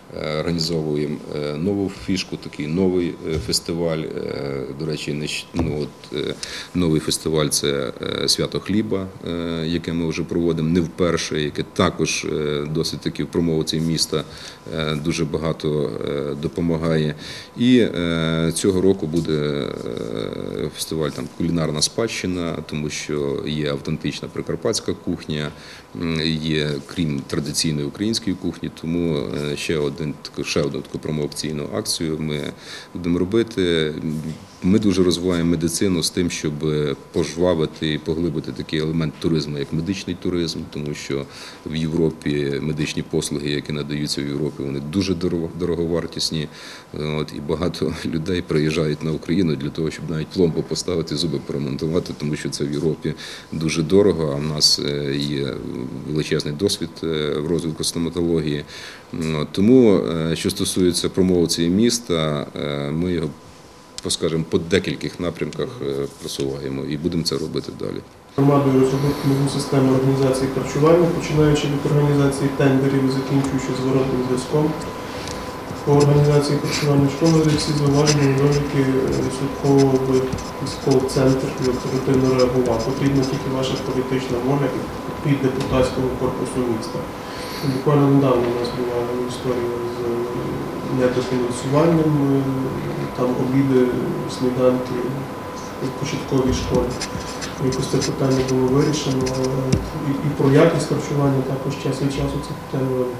організовуємо нову фішку, такий новий фестиваль. До речі, новий фестиваль – це «Свято хліба», яке ми вже проводимо не вперше, яке також досить таки в промоції міста дуже багато допомагає. І цього року буде фестиваль «Кулінарна спадщина», тому що є автентична прикарпатська кухня, є, крім традиційної української кухні, тому ще одну таку промоційну акцію ми будемо робити. Ми дуже розвиваємо медицину з тим, щоб пожвавити і поглибити такий елемент туризму, як медичний туризм, тому що в Європі медичні послуги, які надаються в Європі, вони дуже дороговартісні. І багато людей приїжджають на Україну для того, щоб навіть пломбу поставити, зуби поремонтувати, тому що це в Європі дуже дорого, а в нас є величезний досвід в розвитку стоматології. Тому, що стосується промоції міста, ми його, скажімо, по декількох напрямках просуваємо і будемо це робити далі.
Громадою розробити нову систему організації харчування, починаючи від організації тендерів і закінчуючи зворотним зв'язком. По організації харчування школи всі зауваження, недоліки відслідковував би військовий центр і оперативно реагував. Потрібна тільки ваша політична воля і депутатського корпусу міста. Буквально недавно у нас була історія з недофінансуванням, там обіди, сніданки в початковій школі. Якось це питання було вирішено, і про якість харчування також час від часу це питання виникає.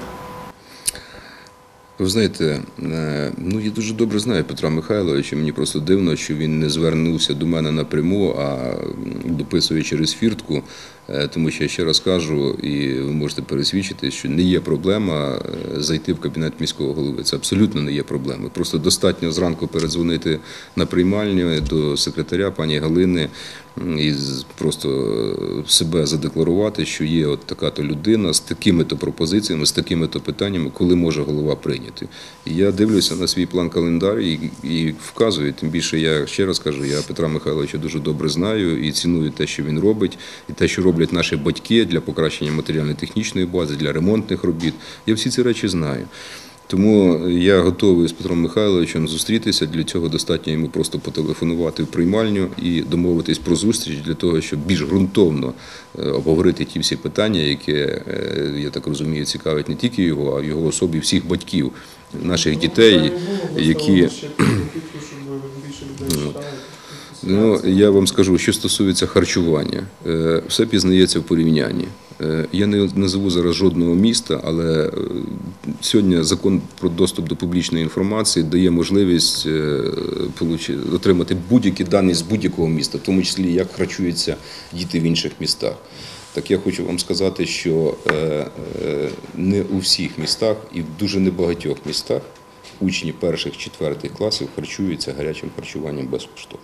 Ви знаєте, я дуже добре знаю Петра Михайловича, мені просто дивно, що він не звернувся до мене напряму, а дописує через фіртку, тому що я ще раз кажу, і ви можете пересвідчити, що не є проблема зайти в кабінет міського голови. Це абсолютно не є проблема. Просто достатньо зранку передзвонити на приймальню до секретаря пані Галини і просто себе задекларувати, що є от така-то людина з такими-то пропозиціями, з такими-то питаннями, коли може голова прийняти. І я дивлюся на свій план-календар і вказую, тим більше я ще раз кажу, я Петра Михайловича дуже добре знаю і ціную те, що він робить, і те, що роблять наші батьки для покращення матеріально-технічної бази, для ремонтних робіт. Я всі ці речі знаю. Тому я готовий з Петром Михайловичем зустрітися, для цього достатньо йому просто потелефонувати в приймальню і домовитись про зустріч для того, щоб більш ґрунтовно обговорити ті всі питання, які, я так розумію, цікавлять не тільки його, а в його особі всіх батьків, наших дітей, які... Я вам скажу, що стосується харчування. Все пізнається в порівнянні. Я не назову зараз жодного міста, але сьогодні закон про доступ до публічної інформації дає можливість отримати будь-які дані з будь-якого міста, в тому числі як харчуються діти в інших містах. Так я хочу вам сказати, що не у всіх містах і в дуже небагатьох містах учні перших-четвертих класів харчуються гарячим харчуванням безкоштовно.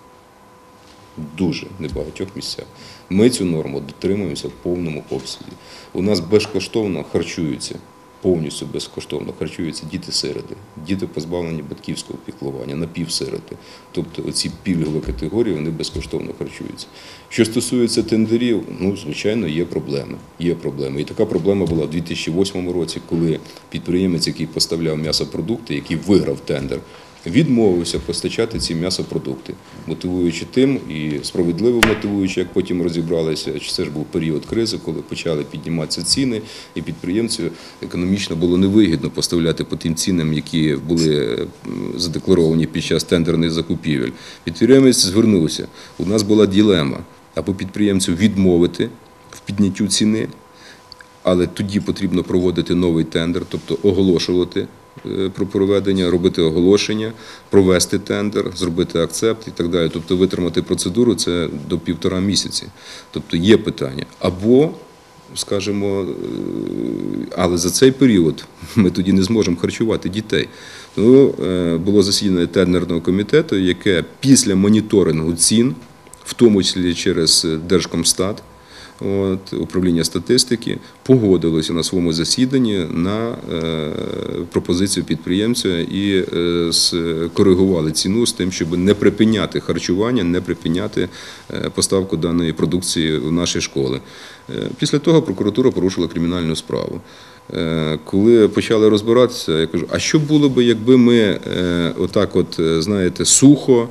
Дуже небагатьох місцях. Ми цю норму дотримуємося в повному обсязі. У нас безкоштовно харчуються, повністю безкоштовно харчуються діти-сироти, діти позбавлені батьківського піклування, напівсироти. Тобто оці пільгові категорії, вони безкоштовно харчуються. Що стосується тендерів, звичайно, є проблеми. Є проблеми. І така проблема була в 2008 році, коли підприємець, який поставляв м'ясопродукти, який виграв тендер, відмовився постачати ці м'ясопродукти, мотивуючи тим і справедливо мотивуючи, як потім розібралися, що це ж був період кризи, коли почали підніматися ціни, і підприємцю економічно було невигідно поставляти по тим цінам, які були задекларовані під час тендерних закупівель. Підприємець звернувся. У нас була дилема, або підприємцю відмовити в підняттю ціни, але тоді потрібно проводити новий тендер, тобто оголошувати про проведення, робити оголошення, провести тендер, зробити акцепт і так далі. Тобто витримати процедуру – це до 1,5 місяці. Тобто є питання. Або, скажімо, але за цей період ми тоді не зможемо харчувати дітей. Тому було засідання тендерного комітету, яке після моніторингу цін, в тому числі через Держкомстат, управління статистики, погодилося на своєму засіданні на пропозицію підприємця і скоригували ціну з тим, щоб не припиняти харчування, не припиняти поставку даної продукції в наші школи. Після того прокуратура порушила кримінальну справу. коли почали розбиратися, я кажу, а що було б, якби ми отак от, знаєте, сухо,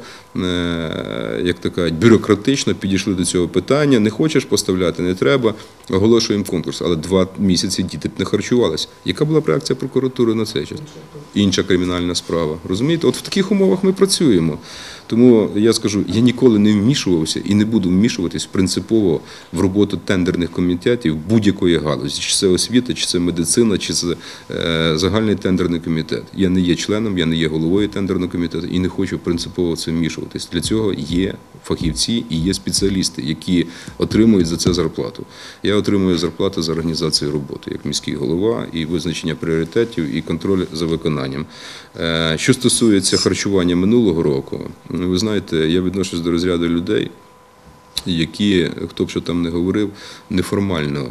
як то кажуть, бюрократично підійшли до цього питання, не хочеш поставляти, не треба, оголошуємо конкурс. Але 2 місяці діти б не харчувалися. Яка була б реакція прокуратури на цей час? Інша кримінальна справа. Розумієте? От в таких умовах ми працюємо. Тому я скажу, я ніколи не вмішувався і не буду вмішуватись принципово в роботу тендерних комітетів будь-якої галузі. Чи це освіта, чи це медицина, чи це загальний тендерний комітет. Я не є членом, я не є головою тендерного комітету і не хочу принципово в це вмішуватись. Для цього є фахівці і є спеціалісти, які отримують за це зарплату. Я отримую зарплату за організацію роботи, як міський голова, і визначення пріоритетів, і контроль за виконанням. Що стосується харчування минулого року, ви знаєте, я відношусь до розряду людей, які, хто б що там не говорив, неформально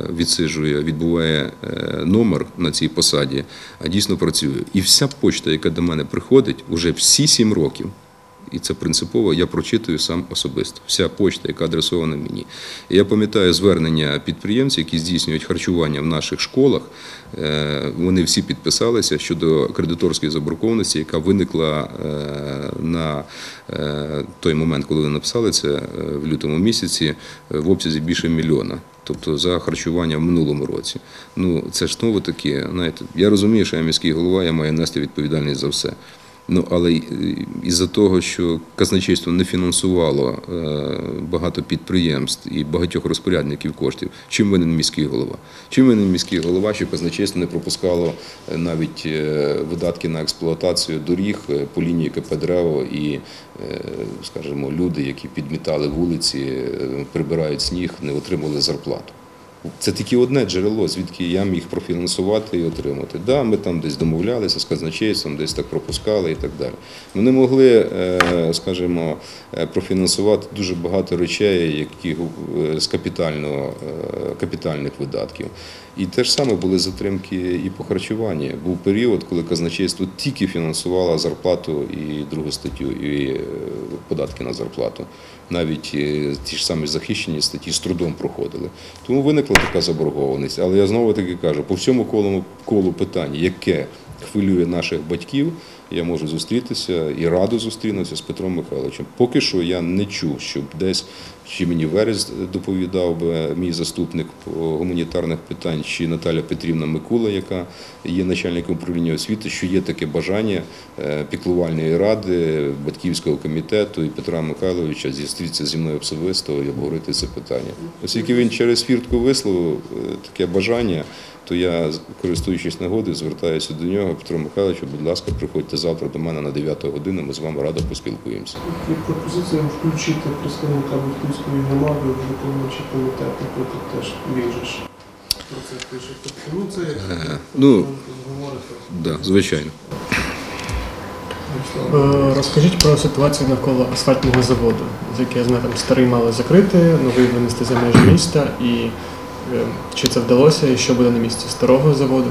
відбуває номер на цій посаді, а дійсно працює. І вся почта, яка до мене приходить, уже всі 7 років, і це принципово, я прочитую сам особисто. Вся почта, яка адресована мені. І я пам'ятаю звернення підприємців, які здійснюють харчування в наших школах, вони всі підписалися щодо кредиторської заборгованості, яка виникла на той момент, коли вони написали це, в лютому місяці, в обсязі більше 1 мільйона. Тобто за харчування в минулому році. Ну, це ж знову таки, знаєте, я розумію, що я міський голова, я маю нести відповідальність за все. Ну, але із-за того, що казначейство не фінансувало багато підприємств і багатьох розпорядників коштів, чим винен міський голова? Чим винен міський голова, що казначейство не пропускало навіть видатки на експлуатацію доріг по лінії КП «Древо» і, скажімо, люди, які підмітали вулиці, прибирають сніг, не отримали зарплату? Це тільки одне джерело, звідки я міг профінансувати і отримати. Да, ми там десь домовлялися з казначейством, десь так пропускали і так далі. Ми не могли, скажімо, профінансувати дуже багато речей, які з капітальних видатків. І те ж саме були затримки і по харчуванні. Був період, коли казначейство тільки фінансувало зарплату і другу статтю, і податки на зарплату. Навіть ті ж самі захищені статті з трудом проходили. Тому виникла така заборгованість. Але я знову таки кажу, по всьому колу питань, яке хвилює наших батьків, я можу зустрітися і радо зустрінутися з Петром Михайловичем. Поки що я не чув, щоб десь, чи мені Верес доповідав би мій заступник по гуманітарних питань, чи Наталя Петрівна Микула, яка є начальником управління освіти, що є таке бажання піклувальної ради, батьківського комітету і Петра Михайловича зустрітися зі мною особисто і обговорити це питання. Оскільки він через фіртку висловив таке бажання, то я, користуючись нагодою, звертаюся до нього, Петро Михайловичу, будь ласка, приходьте завтра до мене на 9 годину, ми з вами радо поспілкуємося.
Є пропозиція включити представника Бухтівської громади в виконавчий комітет, наприклад, теж він же ж про це пише. Тобто, це як говорите.
Так, звичайно.
Розкажіть про ситуацію навколо асфальтного заводу, з який, я знаю, там старий мали закрити, новий винести за межі міста, і чи це вдалося, і що буде на місці старого заводу?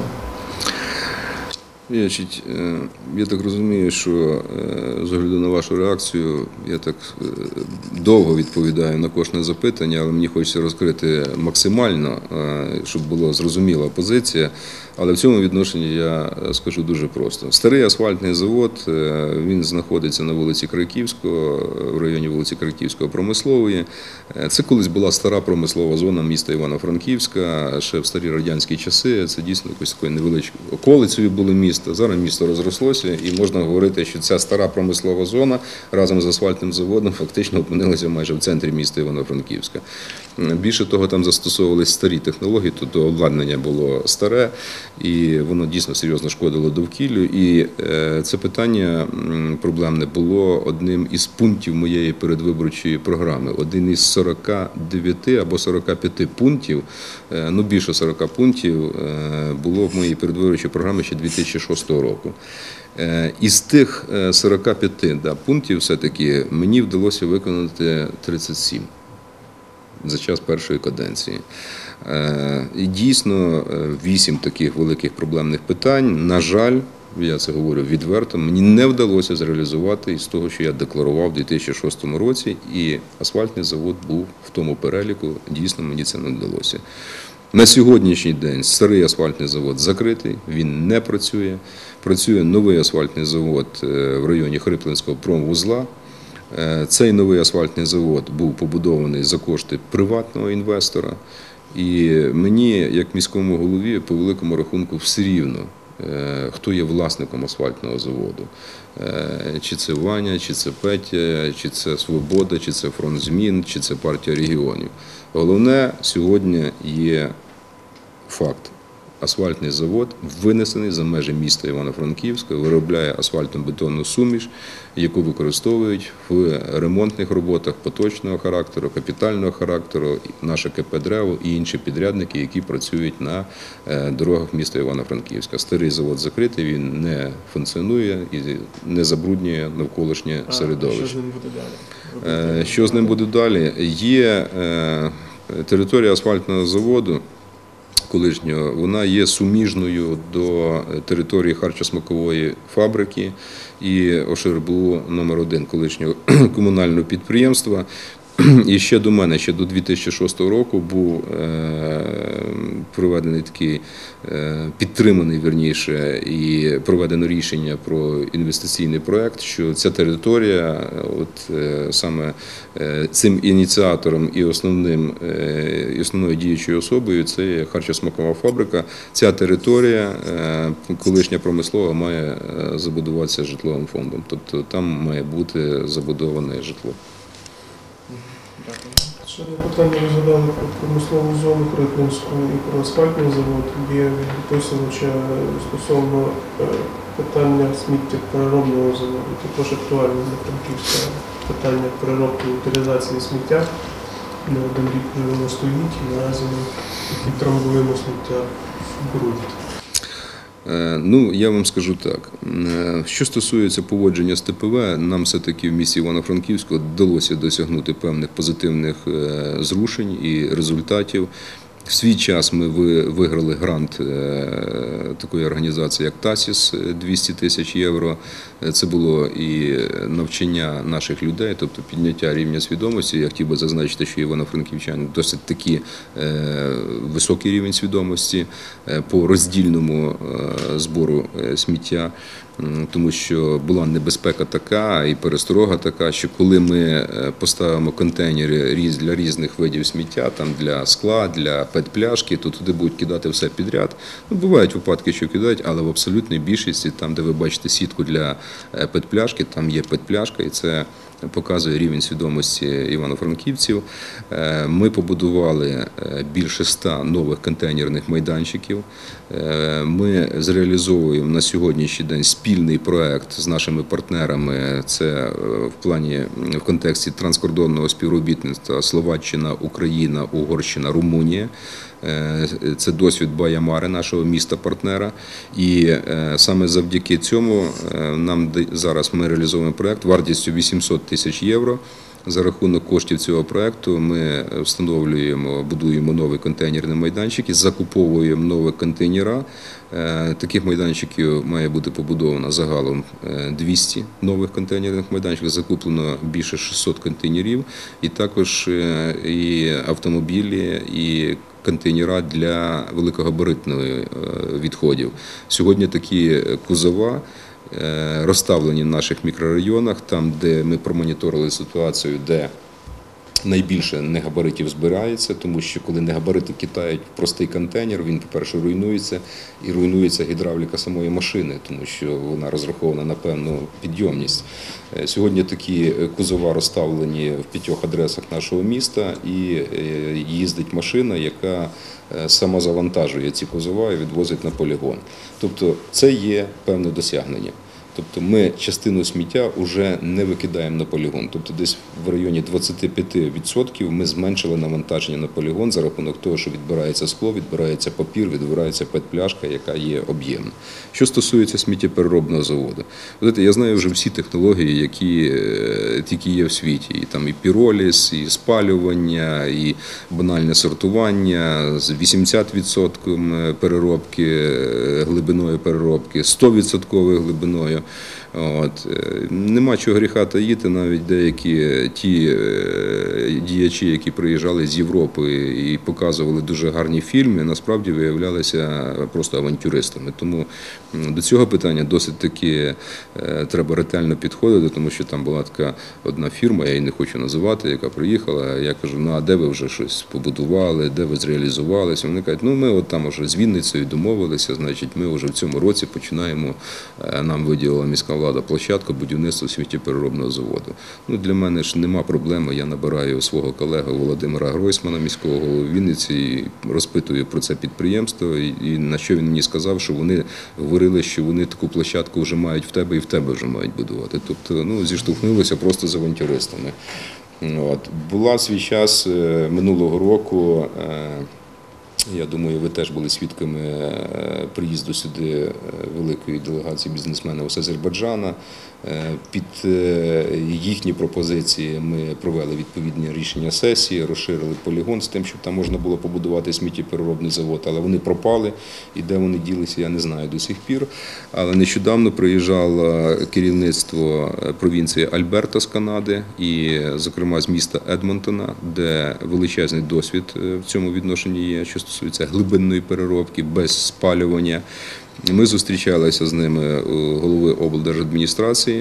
Я так розумію, що з огляду на вашу реакцію, я так довго відповідаю на кожне запитання, але мені хочеться розкрити максимально, щоб була зрозуміла позиція. Але в цьому відношенні я скажу дуже просто. Старий асфальтний завод, він знаходиться на вулиці Крайківського, в районі вулиці Крайківського промислової. Це колись була стара промислова зона міста Івано-Франківська, ще в старі радянські часи. Це дійсно якось такою невеличкою околицею було місто. Зараз місто розрослося і можна говорити, що ця стара промислова зона разом з асфальтним заводом фактично опинилася майже в центрі міста Івано-Франківська. Більше того, там застосовувалися старі технології, тобто обладнання було старе, і воно дійсно серйозно шкодило довкіллю. І це питання проблемне було одним із пунктів моєї передвиборчої програми. Один із 49 або 45 пунктів, ну більше 40 пунктів, було в моїй передвиборчій програмі ще 2006 року. Із тих 45 пунктів все-таки мені вдалося виконати 37 за час першої каденції. І дійсно 8 таких великих проблемних питань, на жаль, я це говорю відверто, мені не вдалося зреалізувати із того, що я декларував у 2006 році, і асфальтний завод був в тому переліку, дійсно мені це не вдалося. На сьогоднішній день старий асфальтний завод закритий, він не працює. Працює новий асфальтний завод в районі Хриплинського промвузла. Цей новий асфальтний завод був побудований за кошти приватного інвестора. І мені, як міському голові, по великому рахунку все рівно, хто є власником асфальтного заводу. Чи це Ваня, чи це Петя, чи це Свобода, чи це Фронт Змін, чи це Партія регіонів. Головне сьогодні є факт. Асфальтний завод винесений за межі міста Івано-Франківська, виробляє асфальтно-бетонну суміш, яку використовують в ремонтних роботах поточного характеру, капітального характеру, наше КП «Древо» і інші підрядники, які працюють на дорогах міста Івано-Франківська. Старий завод закритий, він не функціонує і не забруднює навколишнє середовище.
Що з ним буде далі?
Що з ним буде далі? Є територія асфальтного заводу колишнього, вона є суміжною до території харчосмакової фабрики і ОШРБУ номер 1 колишнього комунального підприємства. І ще до мене, ще до 2006 року був проведений такий, підтриманий, вірніше, і проведено рішення про інвестиційний проект, що ця територія, от саме цим ініціатором і основною діючою особою це є харчосмакова фабрика. Ця територія, колишня промислова, має забудуватися житловим фондом, тобто там має бути забудоване житло.
Ще питання розглядали про промислову зону Хриплинську і про асфальтний завод. Є від дописувача стосовно питання сміттєпереробного заводу. Також актуальне для Франківська питання переробки і утилізації сміття. Не один рік вже воно стоїть і наразі ми трамбуємо сміття в ґрунт.
Ну, я вам скажу так. Що стосується поводження з ТПВ, нам все-таки в місті Івано-Франківську вдалося досягнути певних позитивних зрушень і результатів. В свій час ми виграли грант такої організації, як ТАСІС, 200 тисяч євро. Це було і навчання наших людей, тобто підняття рівня свідомості. Я хотів би зазначити, що івано-франківчани досить таки високий рівень свідомості по роздільному збору сміття. Тому що була небезпека така і пересторога така, що коли ми поставимо контейнери для різних видів сміття, там для скла, для пет-пляшки, то туди будуть кидати все підряд. Ну, бувають випадки, що кидають, але в абсолютній більшості, там, де ви бачите сітку для пет-пляшки, там є пет-пляшка, і це показує рівень свідомості івано-франківців. Ми побудували більше 100 нових контейнерних майданчиків. Ми зреалізовуємо на сьогоднішній день спільний проект з нашими партнерами. Це в контексті транскордонного співробітництва Словаччина, Україна, Угорщина, Румунія. Це досвід Баямари, нашого міста-партнера. І саме завдяки цьому зараз ми реалізовуємо проект вартістю 800 тисяч євро. За рахунок коштів цього проекту ми будуємо новий контейнерний майданчик і закуповуємо нові контейнери. Таких майданчиків має бути побудовано загалом 200 нових контейнерних майданчиків, закуплено більше 600 контейнерів, і також і автомобілі, і контейнера для великогабаритних відходів. Сьогодні такі кузова розставлені в наших мікрорайонах, там, де ми промоніторили ситуацію, де найбільше негабаритів збирається, тому що коли негабарити кидають в простий контейнер, він, по-перше, руйнується, і руйнується гідравліка самої машини, тому що вона розрахована на певну підйомність. Сьогодні такі кузова розставлені в 5 адресах нашого міста, і їздить машина, яка самозавантажує ці кузова і відвозить на полігон. Тобто це є певне досягнення. Тобто ми частину сміття вже не викидаємо на полігон. Тобто десь в районі 25% ми зменшили навантаження на полігон за рахунок того, що відбирається скло, відбирається папір, відбирається пет-пляшка, яка є об'ємна. Що стосується сміттєпереробного заводу. Я знаю вже всі технології, які тільки є в світі. І там і піроліз, і спалювання, і банальне сортування з 80% переробки, глибиною переробки, 100% глибиною. Нема чого гріха таїти, навіть деякі ті діячі, які приїжджали з Європи і показували дуже гарні фільми, насправді виявлялися просто авантюристами. Тому до цього питання досить таки треба ретельно підходити, тому що там була така одна фірма, я її не хочу називати, яка приїхала, я кажу, ну а де ви вже щось побудували, де ви зреалізувалися? Вони кажуть, ну ми от там вже з Вінницею домовилися, значить ми вже в цьому році починаємо, нам виділила міська влада площадку будівництва сміттєпереробного заводу. Ну, для мене ж нема проблеми, я набираю свого колегу Володимира Гройсмана, міського голови Вінниці, і розпитую про це підприємство, і на що він мені сказав, що вони говорили, що вони таку площадку вже мають в тебе і в тебе вже мають будувати. Тобто, ну, зіштовхнулися просто з авантюристами. Була в свій час минулого року, я думаю, ви теж були свідками приїзду сюди великої делегації бізнесменів з Азербайджана. Під їхні пропозиції ми провели відповідні рішення сесії, розширили полігон з тим, щоб там можна було побудувати сміттєпереробний завод, але вони пропали, і де вони ділися, я не знаю до сих пір. Але нещодавно приїжджало керівництво провінції Альберта з Канади, і, зокрема, з міста Едмонтона, де величезний досвід в цьому відношенні є, що стосується глибинної переробки, без спалювання. Ми зустрічалися з ними у голови облдержадміністрації,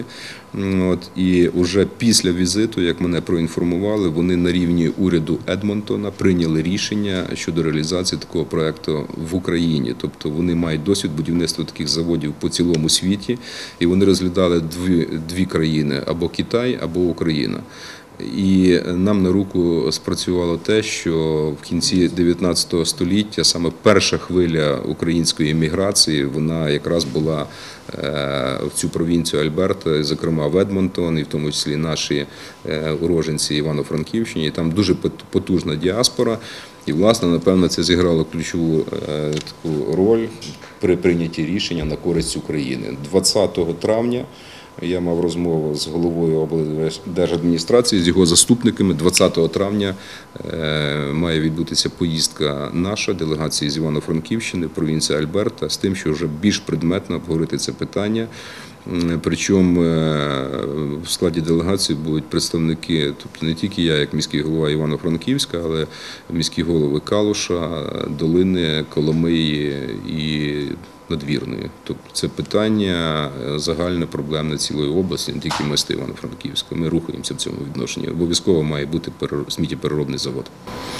і вже після візиту, як мене проінформували, вони на рівні уряду Едмонтона прийняли рішення щодо реалізації такого проєкту в Україні. Тобто вони мають досвід будівництва таких заводів по цілому світі, і вони розглядали дві країни – або Китай, або Україна. І нам на руку спрацювало те, що в кінці 19 століття саме перша хвиля української еміграції, вона якраз була в цю провінцію Альберта, зокрема в Едмонтон, і в тому числі наші уроженці Івано-Франківщині. І там дуже потужна діаспора. І, власне, напевно, це зіграло ключову таку роль при прийнятті рішення на користь України. 20 травня я мав розмову з головою облдержадміністрації, з його заступниками. 20 травня має відбутися поїздка наша, делегації з Івано-Франківщини, провінція Альберта, з тим, що вже більш предметно обговорити це питання. Причому в складі делегації будуть представники, тобто не тільки я, як міський голова Івано-Франківська, але міські голови Калуша, Долини, Коломиї і Надвірної. Тобто це питання загальне, проблемне цілої області, не тільки міста Івано-Франківська. Ми рухаємося в цьому відношенні. Обов'язково має бути сміттєпереробний завод.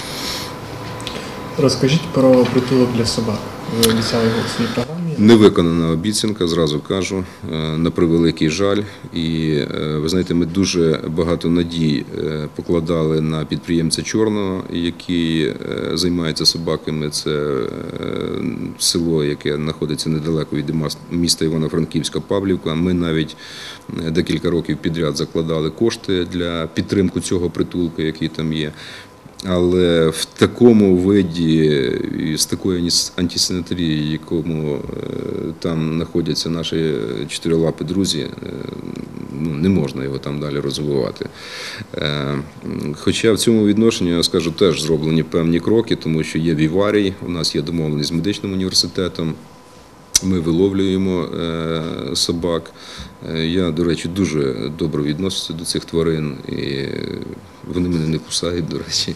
Розкажіть про притулок для собак. Ви обіцяли його у своїй програмі?
Не виконана обіцянка, зразу кажу, на превеликий жаль. І ви знаєте, ми дуже багато надій покладали на підприємця Чорного, який займається собаками. Це село, яке знаходиться недалеко від міста Івано-Франківська, Павлівка. Ми навіть декілька років підряд закладали кошти для підтримки цього притулку, який там є. Але в такому виді, з такою антисанітарією, якому там знаходяться наші чотирилапі друзі, не можна його там далі розвивати. Хоча в цьому відношенні, я скажу, теж зроблені певні кроки, тому що є віварій, у нас є домовленість з медичним університетом. Ми виловлюємо собак. Я, до речі, дуже добре відношуся до цих тварин, і вони мене не кусають, до речі,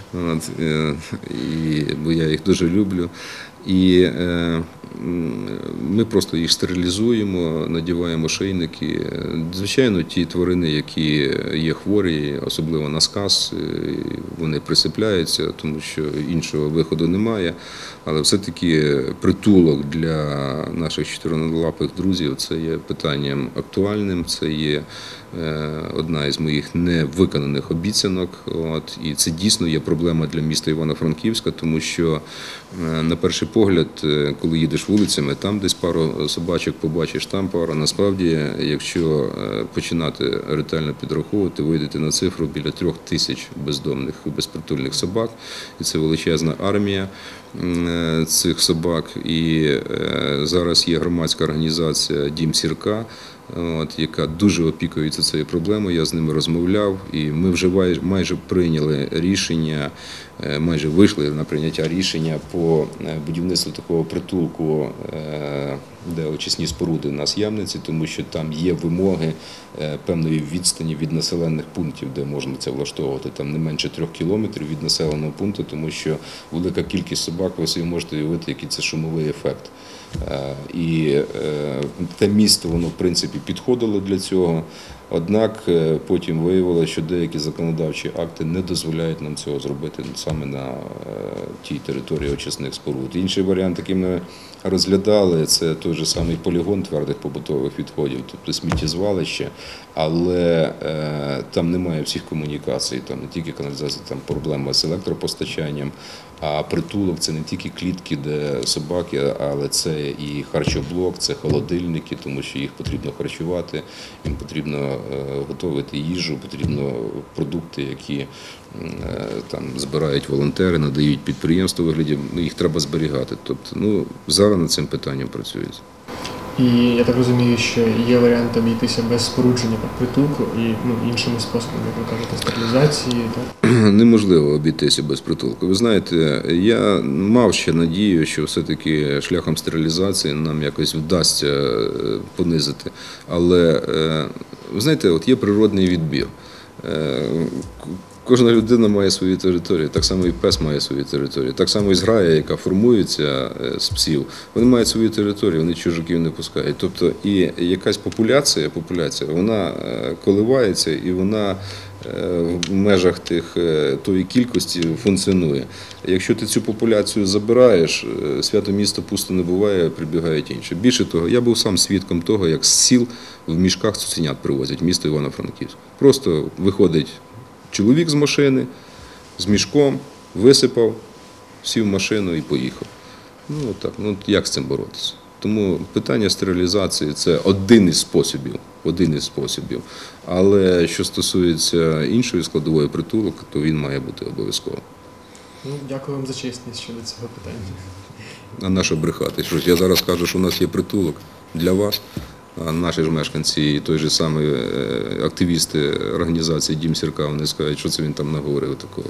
бо я їх дуже люблю. І ми просто їх стерилізуємо, надіваємо шийники. Звичайно, ті тварини, які є хворі, особливо на сказ, вони присипляються, тому що іншого виходу немає. Але все-таки притулок для наших чотирилапих друзів – це є питанням актуальним, це є одна із моїх невиконаних обіцянок. І це дійсно є проблема для міста Івано-Франківська, тому що, на перший погляд, коли їдеш вулицями, там десь пару собачок побачиш, там пару. Насправді, якщо починати ретельно підраховувати, вийдете на цифру біля 3000 бездомних, безпритульних собак. І це величезна армія цих собак. І зараз є громадська організація «Дім Сірка», яка дуже опікується цією проблемою. Я з ними розмовляв, і ми вже майже прийняли рішення, майже вийшли на прийняття рішення по будівництву такого притулку де очисні споруди у нас Ямниці, тому що там є вимоги певної відстані від населених пунктів, де можна це влаштовувати. Там не менше 3 кілометрів від населеного пункту, тому що велика кількість собак, ви собі можете уявити, який це шумовий ефект. І те місто, воно в принципі підходило для цього. Однак потім виявилося, що деякі законодавчі акти не дозволяють нам цього зробити саме на тій території очисних споруд. Інший варіант, який ми розглядали, це той же самий полігон твердих побутових відходів, тобто сміттєзвалище, але там немає всіх комунікацій, там не тільки каналізація, там проблема з електропостачанням, а притулок – це не тільки клітки, де собаки, але це і харчоблок, це холодильники, тому що їх потрібно харчувати, їм потрібно готувати їжу, потрібно продукти, які там збирають волонтери, надають підприємства у вигляді, їх треба зберігати. Тобто, зараз над цим питанням працюється.
І я так розумію, що є варіант обійтися без спорудження притулку і іншими способами, як ви кажете, стерилізації. Так?
Неможливо обійтися без притулку. Ви знаєте, я мав ще надію, що все-таки шляхом стерилізації нам якось вдасться понизити. Але, ви знаєте, от є природний відбір. Кожна людина має свою територію, так само і пес має свою територію, так само і зграя, яка формується з псів, вони мають свою територію, вони чужаків не пускають. Тобто і якась популяція, вона коливається і вона в межах тої кількості функціонує. Якщо ти цю популяцію забираєш, свято місто пусто не буває, прибігають інші. Більше того, я був сам свідком того, як з сіл в мішках цуценят привозять в місто Івано-Франківськ. Просто виходить чоловік з машини, з мішком, висипав, сів в машину і поїхав. Як з цим боротися? Тому питання стерилізації – це один із способів. Але що стосується іншої складової притулок, то він має бути обов'язково.
Дякую вам за чесність щодо цього питання.
А на що брехати? Я зараз кажу, що у нас є притулок для вас. А наші ж мешканці і той же самий активісти організації «Дім Сірка», вони скажуть, що це він там наговорив такого.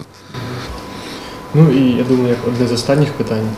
І я думаю, як одне з останніх питань.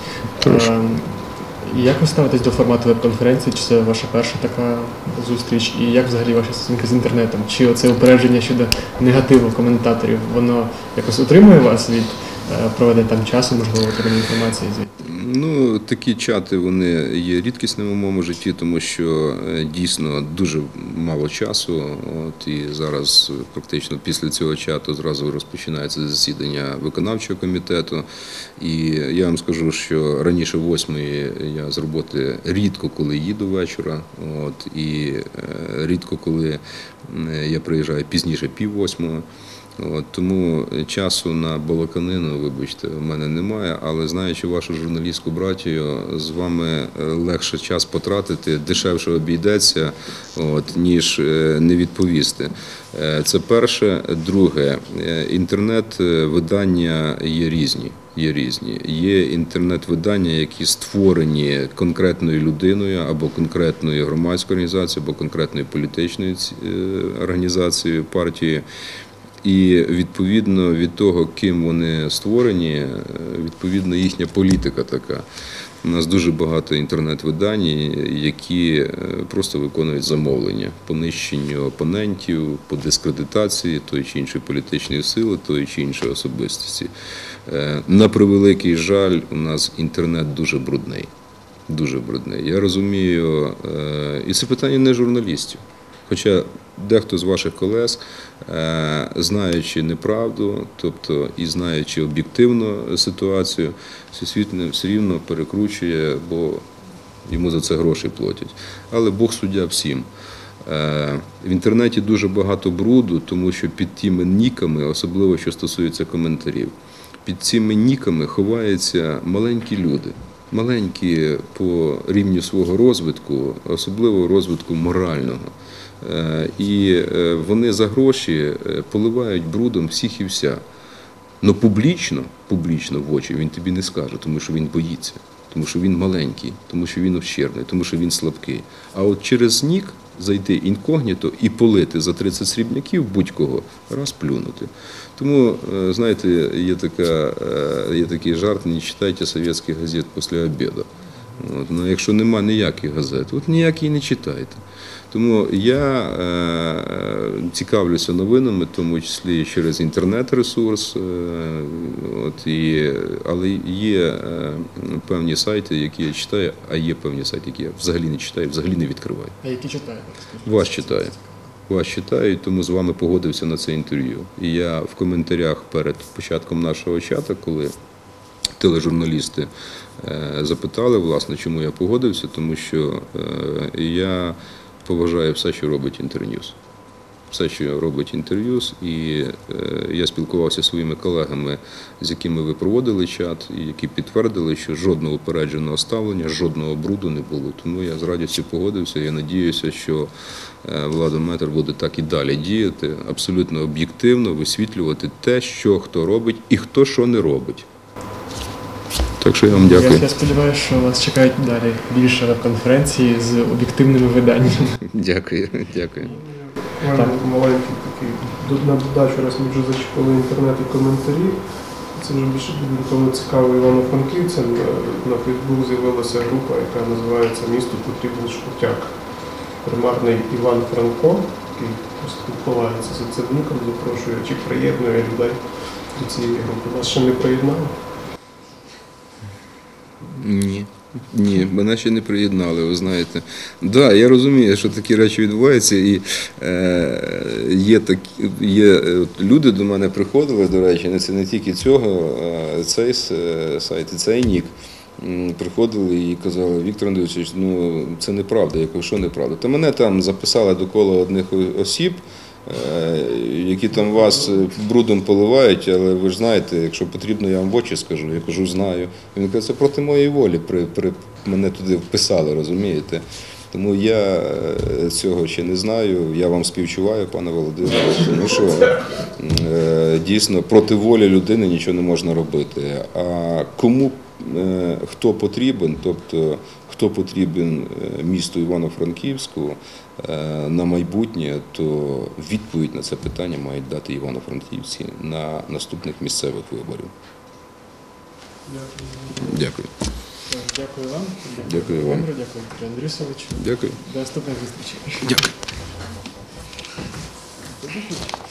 Як ви ставитесь до формату веб-конференції? Чи це ваша перша така зустріч? І як взагалі ваші стосунки з інтернетом? Чи оце упередження щодо негативу коментаторів, воно якось утримує вас від проведення там часу, можливо, отримання інформації звідти?
Такі чати, вони є рідкісними в моєму житті, тому що дійсно дуже мало часу. І зараз практично після цього чату зразу розпочинається засідання виконавчого комітету. І я вам скажу, що раніше 8-ї я з роботи рідко коли їду вечора. І рідко коли я приїжджаю пізніше 7:30. Тому часу на балаканину, вибачте, в мене немає, але знаючи вашу журналістську братію, з вами легше час потратити, дешевше обійдеться, ніж не відповісти. Це перше. Друге, інтернет-видання є різні. Є інтернет-видання, які створені конкретною людиною або конкретною громадською організацією, або конкретною політичною організацією, партією. І відповідно від того, ким вони створені, відповідно їхня політика така. У нас дуже багато інтернет-видань, які просто виконують замовлення по нищенню опонентів, по дискредитації тої чи іншої політичної сили, тої чи іншої особистості. На превеликий жаль, у нас інтернет дуже брудний. Дуже брудний. Я розумію, і це питання не журналістів. Хоча дехто з ваших колег, знаючи неправду, тобто і знаючи об'єктивну ситуацію, все рівно перекручує, бо йому за це гроші платять. Але Бог суддя всім. В інтернеті дуже багато бруду, тому що під тими ніками, особливо що стосується коментарів, під цими ніками ховаються маленькі люди. Маленькі по рівню свого розвитку, особливо розвитку морального. І вони за гроші поливають брудом всіх і вся. Но публічно в очі він тобі не скаже, тому що він боїться, тому що він маленький, тому що він ущербний, тому що він слабкий. А от через нік зайти інкогніто і полити за 30 срібняків будь-кого, раз плюнути. Тому, знаєте, є такий жарт, не читайте совєтських газет після обіду. От, ну, якщо нема ніяких газет, от ніякі і не читайте. Тому я цікавлюся новинами, в тому числі через інтернет-ресурс, але є певні сайти, які я читаю, а є певні сайти, які я взагалі не читаю, взагалі не відкриваю.
А які читаєте? Розкажіть.
Вас читаю, тому з вами погодився на це інтерв'ю. І я в коментарях перед початком нашого чату, коли тележурналісти запитали, власне, чому я погодився, тому що я поважаю все, що робить Інтерньюз. Все, що робить Інтерньюз, і я спілкувався зі своїми колегами, з якими ви проводили чат, і які підтвердили, що жодного упередженого ставлення, жодного бруду не було. Тому я з радістю погодився. Я надіюся, що Владометр буде так і далі діяти, абсолютно об'єктивно висвітлювати те, що хто робить і хто що не робить. Так що я вам дякую.
Я сподіваюся, що вас чекають далі більше веб-конференції з об'єктивними виданнями.
Дякую.
У мене маленький такий на додачу, раз ми вже зачепили інтернет і коментарі. Це вже більше буде тому цікаво івано-франківцям. На Фейсбук з'явилася група, яка називається «Місту потрібен шкуртяк». Примарний Іван Франко, який спілкувається з Цивником, запрошує чи приєднує людей до цієї групи. Вас ще не приєднали?
Ні, мене ще не приєднали, ви знаєте. Да, я розумію, що такі речі відбуваються, і є люди до мене приходили, до речі, це не тільки цього, цей сайт і цей нік. Приходили і казали: Віктор Андрійович, ну це неправда. Я кажу, що неправда? Та мене там записали до кола одних осіб, які там вас брудом поливають, але ви ж знаєте, якщо потрібно, я вам в очі скажу. Я кажу, знаю. Він каже, це проти моєї волі, мене туди вписали, розумієте? Тому я цього ще не знаю, я вам співчуваю, пане Володимире, тому що дійсно проти волі людини нічого не можна робити. А кому, хто потрібен, тобто хто потрібен місту Івано-Франківську на майбутнє, то відповідь на це питання мають дати івано-франківці на наступних місцевих виборів. Дякую.
Дякую вам.
Дякую вам.
Дякую, Віктору Андрійовичу.
Дякую.
До наступних зустрічей.
Дякую.